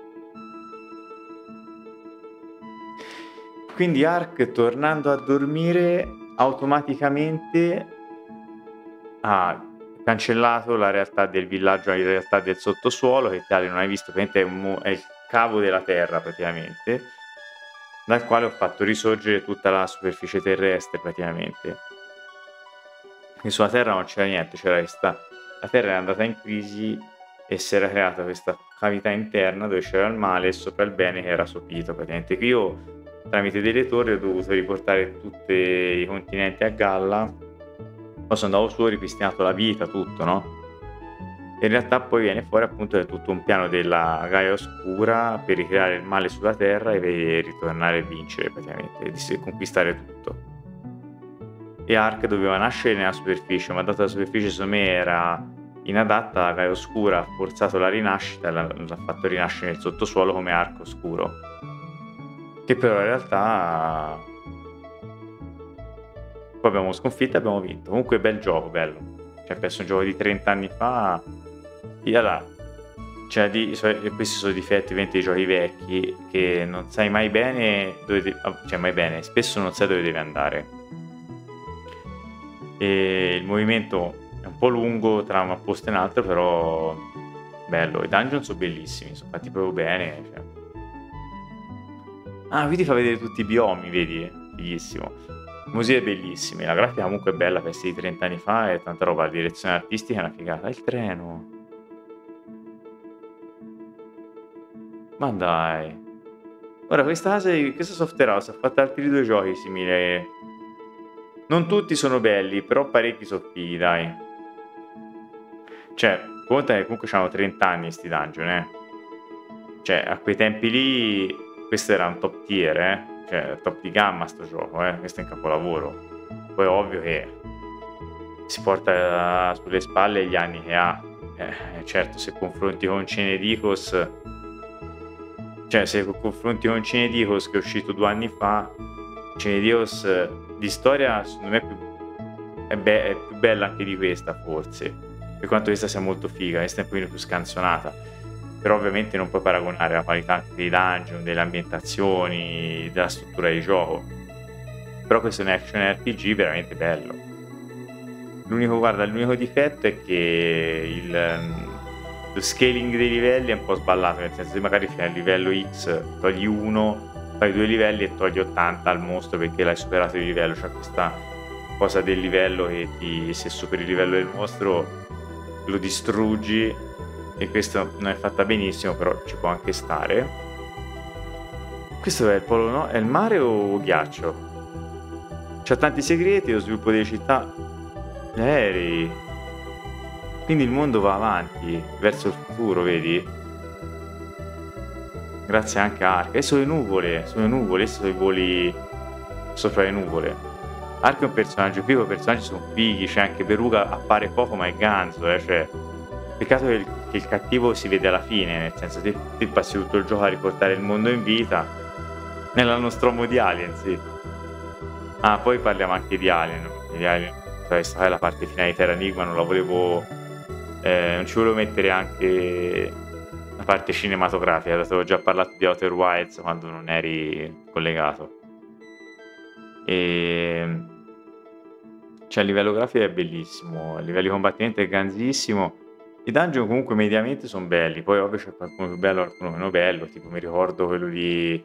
Quindi Ark, tornando a dormire, automaticamente ha cancellato la realtà del villaggio, la realtà del sottosuolo, che tale non hai visto, praticamente è, un mo- è il cavo della terra praticamente, dal quale ho fatto risorgere tutta la superficie terrestre praticamente. E sulla terra non c'era niente, c'era questa... la terra era andata in crisi e si era creata questa cavità interna dove c'era il male e sopra il bene che era sopito praticamente. Qui io tramite delle torri ho dovuto riportare tutti i continenti a galla, poi sono andato su, ho ripristinato la vita, tutto, no? E in realtà poi viene fuori appunto che è tutto un piano della Gaia Oscura per ricreare il male sulla terra e ritornare a vincere praticamente, e conquistare tutto. E Ark doveva nascere nella superficie, ma dato la superficie secondo me era inadatta, la Gaia Oscura ha forzato la rinascita e l'ha, l'ha fatto rinascere nel sottosuolo come Ark Oscuro, che però in realtà poi abbiamo sconfitto e abbiamo vinto. Comunque bel gioco, bello, cioè penso un gioco di trenta anni fa. E allora, cioè, di, so- questi sono i difetti ovviamente dei giochi vecchi, che non sai mai bene dove de- cioè mai bene, spesso non sai dove devi andare. E il movimento è un po' lungo tra una posta e un'altra, però bello. I dungeon sono bellissimi, sono fatti proprio bene. Cioè. Ah, qui ti fa vedere tutti i biomi, vedi? Fighissimo. Musei bellissimi, la grafica comunque è bella, pezzi di trenta anni fa e tanta roba, la direzione artistica è una figata. Il treno. Ma dai. Ora questa casa di questa software house ha fatto altri due giochi simili e non tutti sono belli, però parecchi so' fighi dai. Cioè, conta che comunque c'hanno trenta anni 'sti dungeon, eh. Cioè, a quei tempi lì questo era un top tier, eh. Cioè, top di gamma 'sto gioco, eh. Questo è un capolavoro. Poi è ovvio che si porta sulle spalle gli anni che ha. Eh, certo, se confronti con Cenedicos cioè se co confronti con Cenedicos che è uscito due anni fa, Cenedicos di storia secondo me è più è be è più bella anche di questa forse, per quanto questa sia molto figa, questa è un pochino più scanzonata. Però ovviamente non puoi paragonare la qualità anche dei dungeon, delle ambientazioni, della struttura di gioco. Però questo è un action R P G veramente bello. L'unico guarda, l'unico difetto è che il mhmm, lo scaling dei livelli è un po' sballato, nel senso se magari fai al livello X, togli uno, fai due livelli e togli ottanta al mostro perché l'hai superato di livello. C'ha questa cosa del livello che ti se superi il livello del mostro lo distruggi e questo non è fatta benissimo, però ci può anche stare. Questo è il polo no è il mare o ghiaccio? C'ha tanti segreti, lo sviluppo delle città, gli aerei. Quindi il mondo va avanti, verso il futuro, vedi? Grazie anche a Ark. E sono le nuvole, sono le nuvole, essi sono i voli sopra le nuvole. Ark è un personaggio figo, i personaggi sono fighi, c'è anche Beruga appare poco ma è ganzo, eh, cioè peccato che il che il cattivo si vede alla fine, nel senso te te passi tutto il gioco a riportare il mondo in vita, nella Nostromo di Alien, sì. Ah, poi parliamo anche di Alien, di Alien cioè sai la parte finale di Terra Enigma non la volevo ehm, non ci volevo mettere anche la parte cinematografica, dato che ho già parlato di Outer Wilds quando non eri collegato. Ehm cioè a livello grafico è bellissimo, a livello di combattimento è ganzissimo. I dungeon comunque mediamente son belli, poi ovvio c'è qualcuno più bello, qualcuno meno bello, tipo mi ricordo quello di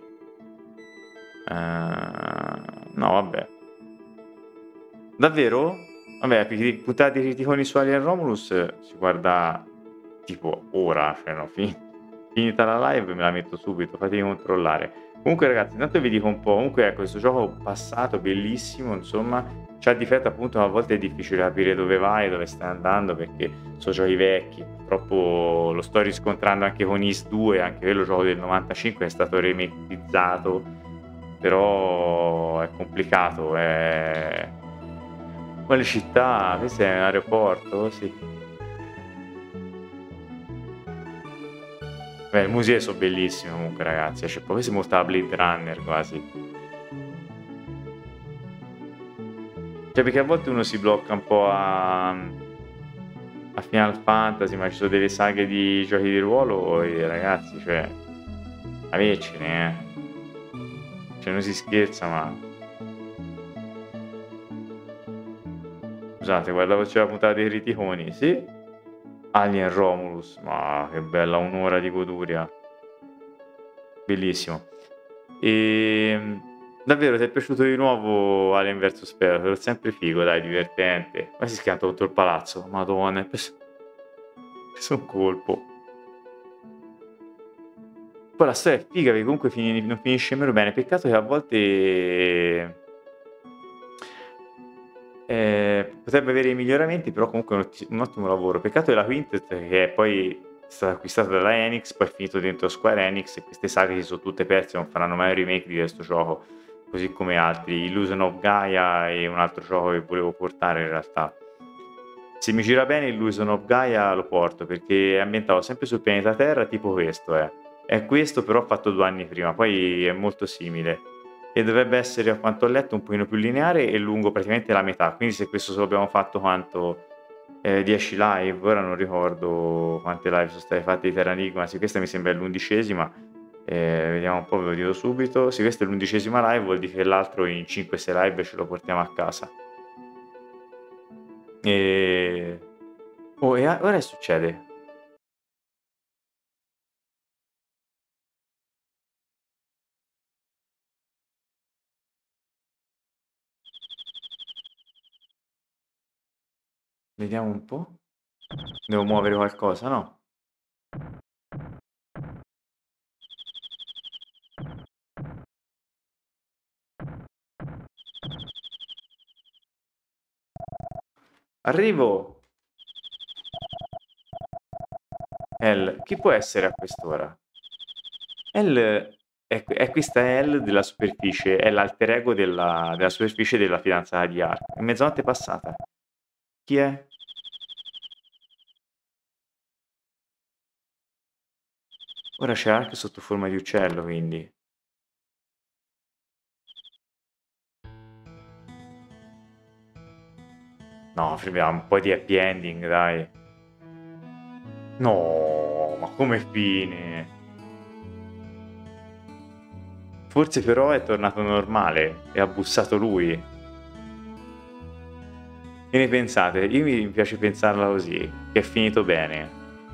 ehm, no vabbè. Davvero? Vabbè, pi puntata di criticoni su Alien Romulus si guarda tipo ora, cioè no, fi finita la live me la metto subito, fatemi controllare. Comunque ragazzi, intanto vi dico un po', comunque ecco questo gioco passato, bellissimo, insomma, c'ha il difetto appunto che a volte è difficile capire dove vai, dove stai andando, perché so' giochi vecchi. Purtroppo lo sto riscontrando anche con Ys due, anche quello gioco del novantacinque, è stato remakerizzato, però è complicato, è quale città? Questo è un aeroporto? Sì. Beh, i musei so' bellissimi comunque ragazzi, cioè poi si mostra Blade Runner quasi. Cioè perché a volte uno si blocca un po' a mhmm, a Final Fantasy, ma ci sono delle saghe di giochi di ruolo e ragazzi, cioè avèccene, eh. Cioè non si scherza, ma scusate, guardavo c'era la puntata dei Criticoni, sì? Alien Romulus, ma che bella, un ora di goduria. Bellissimo. Ehm, davvero ti è piaciuto di nuovo Alien versus Predator? È sempre figo dai, divertente. Poi si schianta tutto il palazzo, madonna, è pres preso un colpo. Poi la storia è figa perché comunque fini non finisce nemmeno bene. Peccato che a volte ehm, potrebbe avere i miglioramenti, però comunque un otti un ottimo lavoro. Peccato della Quintet che poi è stata acquistata dalla Enix, poi è finito dentro Square Enix e queste saghe si so' tutte perse, non faranno mai un remake di questo gioco, così come altri. Illusion of Gaia e un altro gioco che volevo portare in realtà. Se mi gira bene Illusion of Gaia lo porto, perché è ambientato sempre sul pianeta Terra, tipo questo è. È questo però fatto due anni prima, poi è molto simile. E dovrebbe essere, a quanto ho letto, un pochino più lineare e lungo praticamente la metà. Quindi se questo se lo abbiamo fatto quanto, ehm, dieci live, ora non ricordo quante live son state fatte di Terra Enigma, sì questa mi sembra è l'undicesima, ehm, vediamo un po', ve lo dico subito. Sì, questa è l'undicesima live, vuol dire che l'altro in cinque, sei live ce lo portiamo a casa. Ehm oh, e a ora che succede? Vediamo un po'. Devo muovere qualcosa, no? Arrivo! El, chi può essere a quest'ora? El è q è questa El della superficie, è l'alter ego della della superficie della fidanzata di Ark. È mezzanotte passata. Chi è? Ora c'è Ark sotto forma di uccello, quindi. No, fermiamo, un po' di happy ending, dai. No, ma come fine? Forse però è tornato normale e ha bussato lui. Che ne pensate? Io mi piace pensarla così, che è finito bene.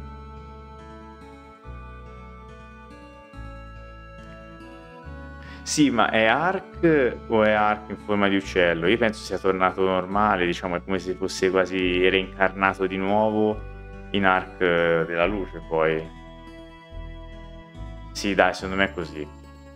Sì, ma è Ark o è Ark in forma di uccello? Io penso sia tornato normale, diciamo, è come se fosse quasi reincarnato di nuovo in Ark della luce poi. Sì, dai, secondo me è così.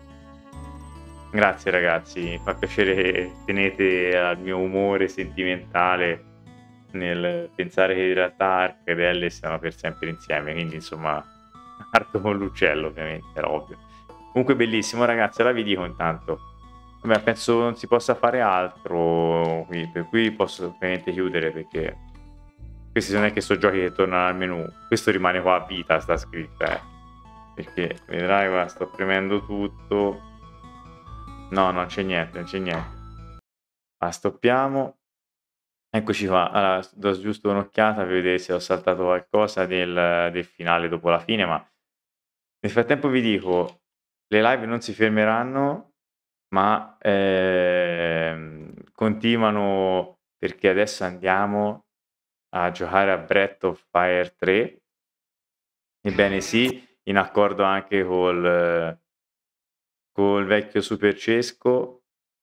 Grazie ragazzi, mi fa piacere che tenete al mio umore sentimentale nel pensare che in realtà Ark ed Elle stiano per sempre insieme, quindi insomma Ark con l'uccello ovviamente, era ovvio. Comunque bellissimo ragazzi, allora vi dico intanto, vabbè penso non si possa fare altro qui, per cui posso ovviamente chiudere perché questi non è che so giochi che tornano al menu, questo rimane qua a vita sta scritta, eh. Perché vedrai, guarda, sto premendo tutto. No, non c'è niente, non c'è niente. Ah, stoppiamo. Eccoci qua. Allora, s do giusto un'occhiata per vedere se ho saltato qualcosa del del finale dopo la fine, ma nel frattempo vi dico, le live non si fermeranno, ma, ehm, continuano perché adesso andiamo a giocare a Breath of Fire tre. Ebbene sì, in accordo anche col col vecchio Super Cesco.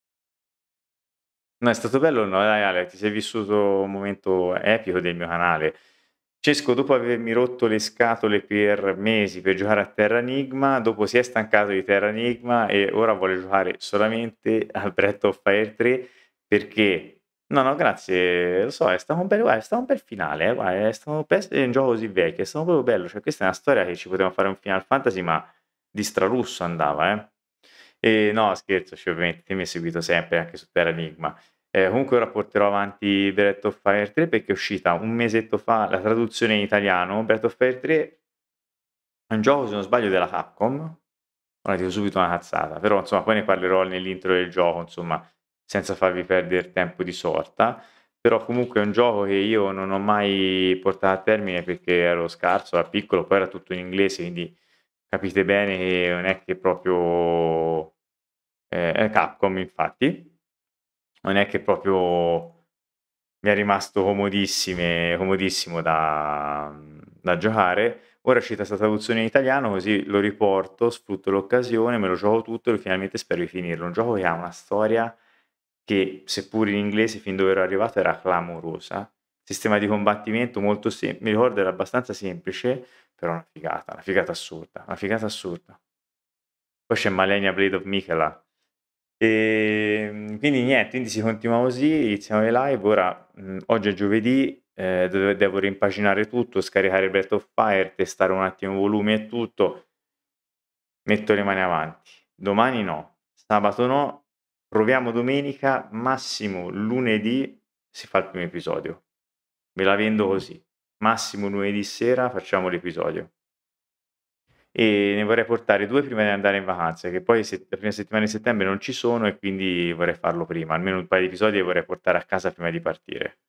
No, è stato bello no, dai Ale, ti sei vissuto un momento epico del mio canale. Cesco dopo avermi rotto le scatole per mesi per giocare a Terranigma, dopo si è stancato di Terranigma e ora vuole giocare solamente a Breath of Fire tre perché no, no grazie, lo so, è stato un bel guarda, è stato un bel finale, eh, guarda, è stato per essere un gioco così vecchio, è stato proprio bello, cioè questa è una storia che ci potevamo fare un Final Fantasy, ma di stralusso andava, eh. E no, scherzo, cioè ovviamente te mi hai seguito sempre anche su Terranigma. Ehm, comunque ora porterò avanti Breath of Fire tre perché è uscita un mesetto fa la traduzione in italiano. Breath of Fire tre è un gioco, se non sbaglio, della Capcom. Ora dico subito una cazzata, però insomma poi ne parlerò nell'intro del gioco, insomma, senza farvi perder tempo di sorta. Però comunque è un gioco che io non ho mai portato a termine perché ero scarso da piccolo, poi era tutto in inglese, quindi capite bene che non è che proprio ehm, è Capcom infatti, non è che proprio mi è rimasto comodissime comodissimo da mhmm, da giocare. Ora è uscita 'sta traduzione in italiano, così lo riporto, sfrutto l'occasione, me lo gioco tutto e finalmente spero di finirlo. Un gioco che ha una storia che, seppur in inglese fin dove ero arrivato era clamorosa. Sistema di combattimento molto sem mi ricordo era abbastanza semplice, però una figata, una figata assurda, una figata assurda. Poi c'è Malenia Blade of Miquella. Ehm, quindi niente, quindi si continua così, iniziamo le live. Ora, mhmm, oggi è giovedì, ehm, dove devo rimpaginare tutto, scaricare Breath of Fire, testare un attimo volumi e tutto. Metto le mani avanti. Domani no, sabato no, proviamo domenica, massimo lunedì si fa il primo episodio. Me la vendo così. Massimo lunedì sera facciamo l'episodio. E ne vorrei portare due prima di andare in vacanza, che poi se la prima settimana di settembre non ci sono e quindi vorrei farlo prima. Almeno un paio di episodi li vorrei portare a casa prima di partire.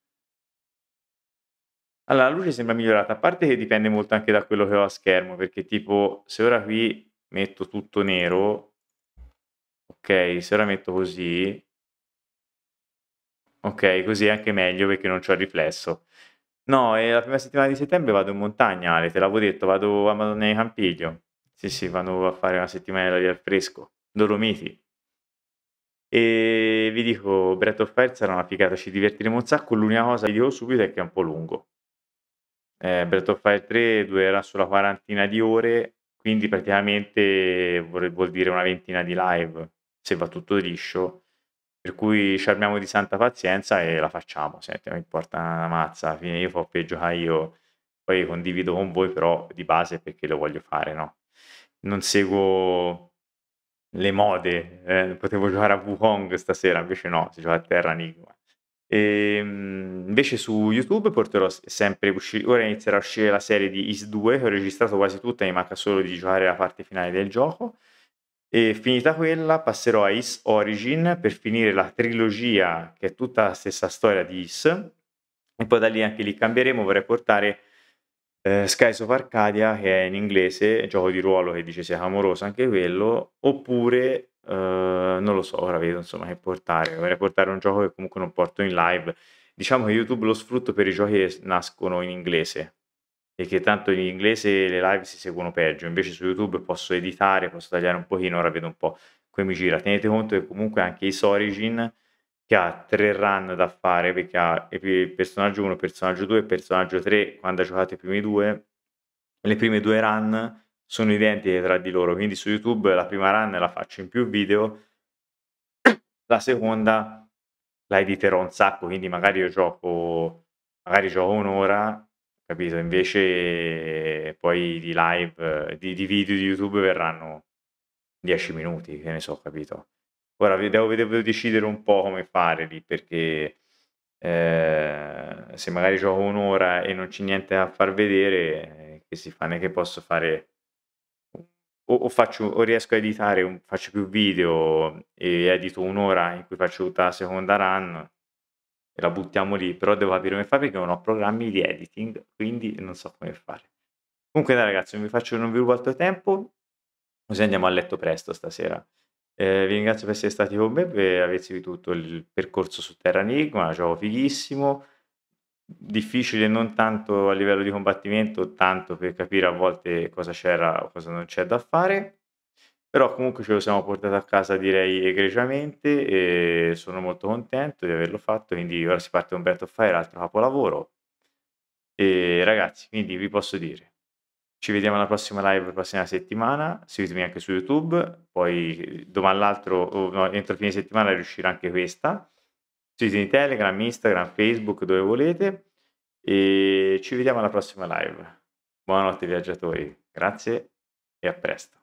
Allora, la luce sembra migliorata, a parte che dipende molto anche da quello che ho a schermo, perché tipo se ora qui metto tutto nero, okay, se ora metto così okay, così è anche meglio perché non c'ho il riflesso. No, ehm, la prima settimana di settembre vado in montagna Ale, te l'avevo detto, vado a Madonna di Campiglio. Sì, sì, vado a fare una settimanella lì al fresco, Dolomiti. E vi dico, Breath of Fire sarà una figata, ci divertiremo un sacco. L'unica cosa vi dico subito è che è un po' lungo. Ehm, Breath of Fire tre durerà sulla quarantina di ore, quindi praticamente vorre vuol dire una ventina di live, se va tutto liscio. Per cui ci armiamo di santa pazienza e la facciamo, senti, non importa una mazza, alla fine io fo pe giocà io, poi condivido con voi, però di base perché lo voglio fare, no, non seguo le mode, eh, potevo giocare a Wukong stasera, invece no, si gioca a Terra Enigma. Ehm, invece su YouTube porterò s sempre usci ora inizierà a uscire la serie di Is due, che ho registrato quasi tutta, mi manca solo di giocare la parte finale del gioco. E finita quella passerò a Is Origin per finire la trilogia, che è tutta la stessa storia di Is, e poi da lì anche lì cambieremo. Vorrei portare, ehm, Skies of Arcadia, che è in inglese, gioco di ruolo che dice sia clamoroso anche quello, oppure, uhm, non lo so, ora vedo insomma che portare. Vorrei portare un gioco che comunque non porto in live. Diciamo che YouTube lo sfrutto per i giochi che s nascono in inglese. E che tanto in inglese le live si seguono peggio, invece su YouTube posso editare, posso tagliare un pochino, ora vedo un po' come mi gira. Tenete conto che comunque anche Is Origin, che ha tre run da fare, perché ha epi personaggio uno, personaggio due e personaggio tre, quando giocate i primi due, le prime due run sono identiche tra di loro, quindi su YouTube la prima run la faccio in più video, la seconda la editerò un sacco, quindi magari io gioco magari gioco un ora, capito, invece poi di live di di video di YouTube verranno dieci minuti, che ne so, capito. Ora ve devo devo decidere un po' come fare lì, perché, ehm, se magari gioco un ora e non c'è niente da far vedere, eh, che si fa? Non è che posso fare o o faccio o riesco a editare un faccio più video e edito un ora in cui faccio tutta la seconda run e la buttiamo lì, però devo capire come fare perché non ho programmi di editing, quindi non so come fare. Comunque dai ragazzi, non vi faccio non vi rubo altro tempo, così andiamo a letto presto stasera. Ehm, vi ringrazio per essere stati con me, per aver seguito tutto il percorso su Terra Enigma, gioco fighissimo, difficile non tanto a livello di combattimento, tanto per capire a volte cosa c'era o cosa non c'è da fare, però comunque ce lo siamo portato a casa direi egregiamente e sono molto contento di averlo fatto, quindi ora si parte con Breath of Fire, altro capolavoro. E ragazzi, quindi vi posso dire, ci vediamo alla prossima live prossima settimana, seguitemi anche su YouTube, poi doman l'altro o no, entro fine settimana riuscirà anche questa. Siti di Telegram, Instagram, Facebook, dove volete e ci vediamo alla prossima live. Buonanotte viaggiatori, grazie e a presto.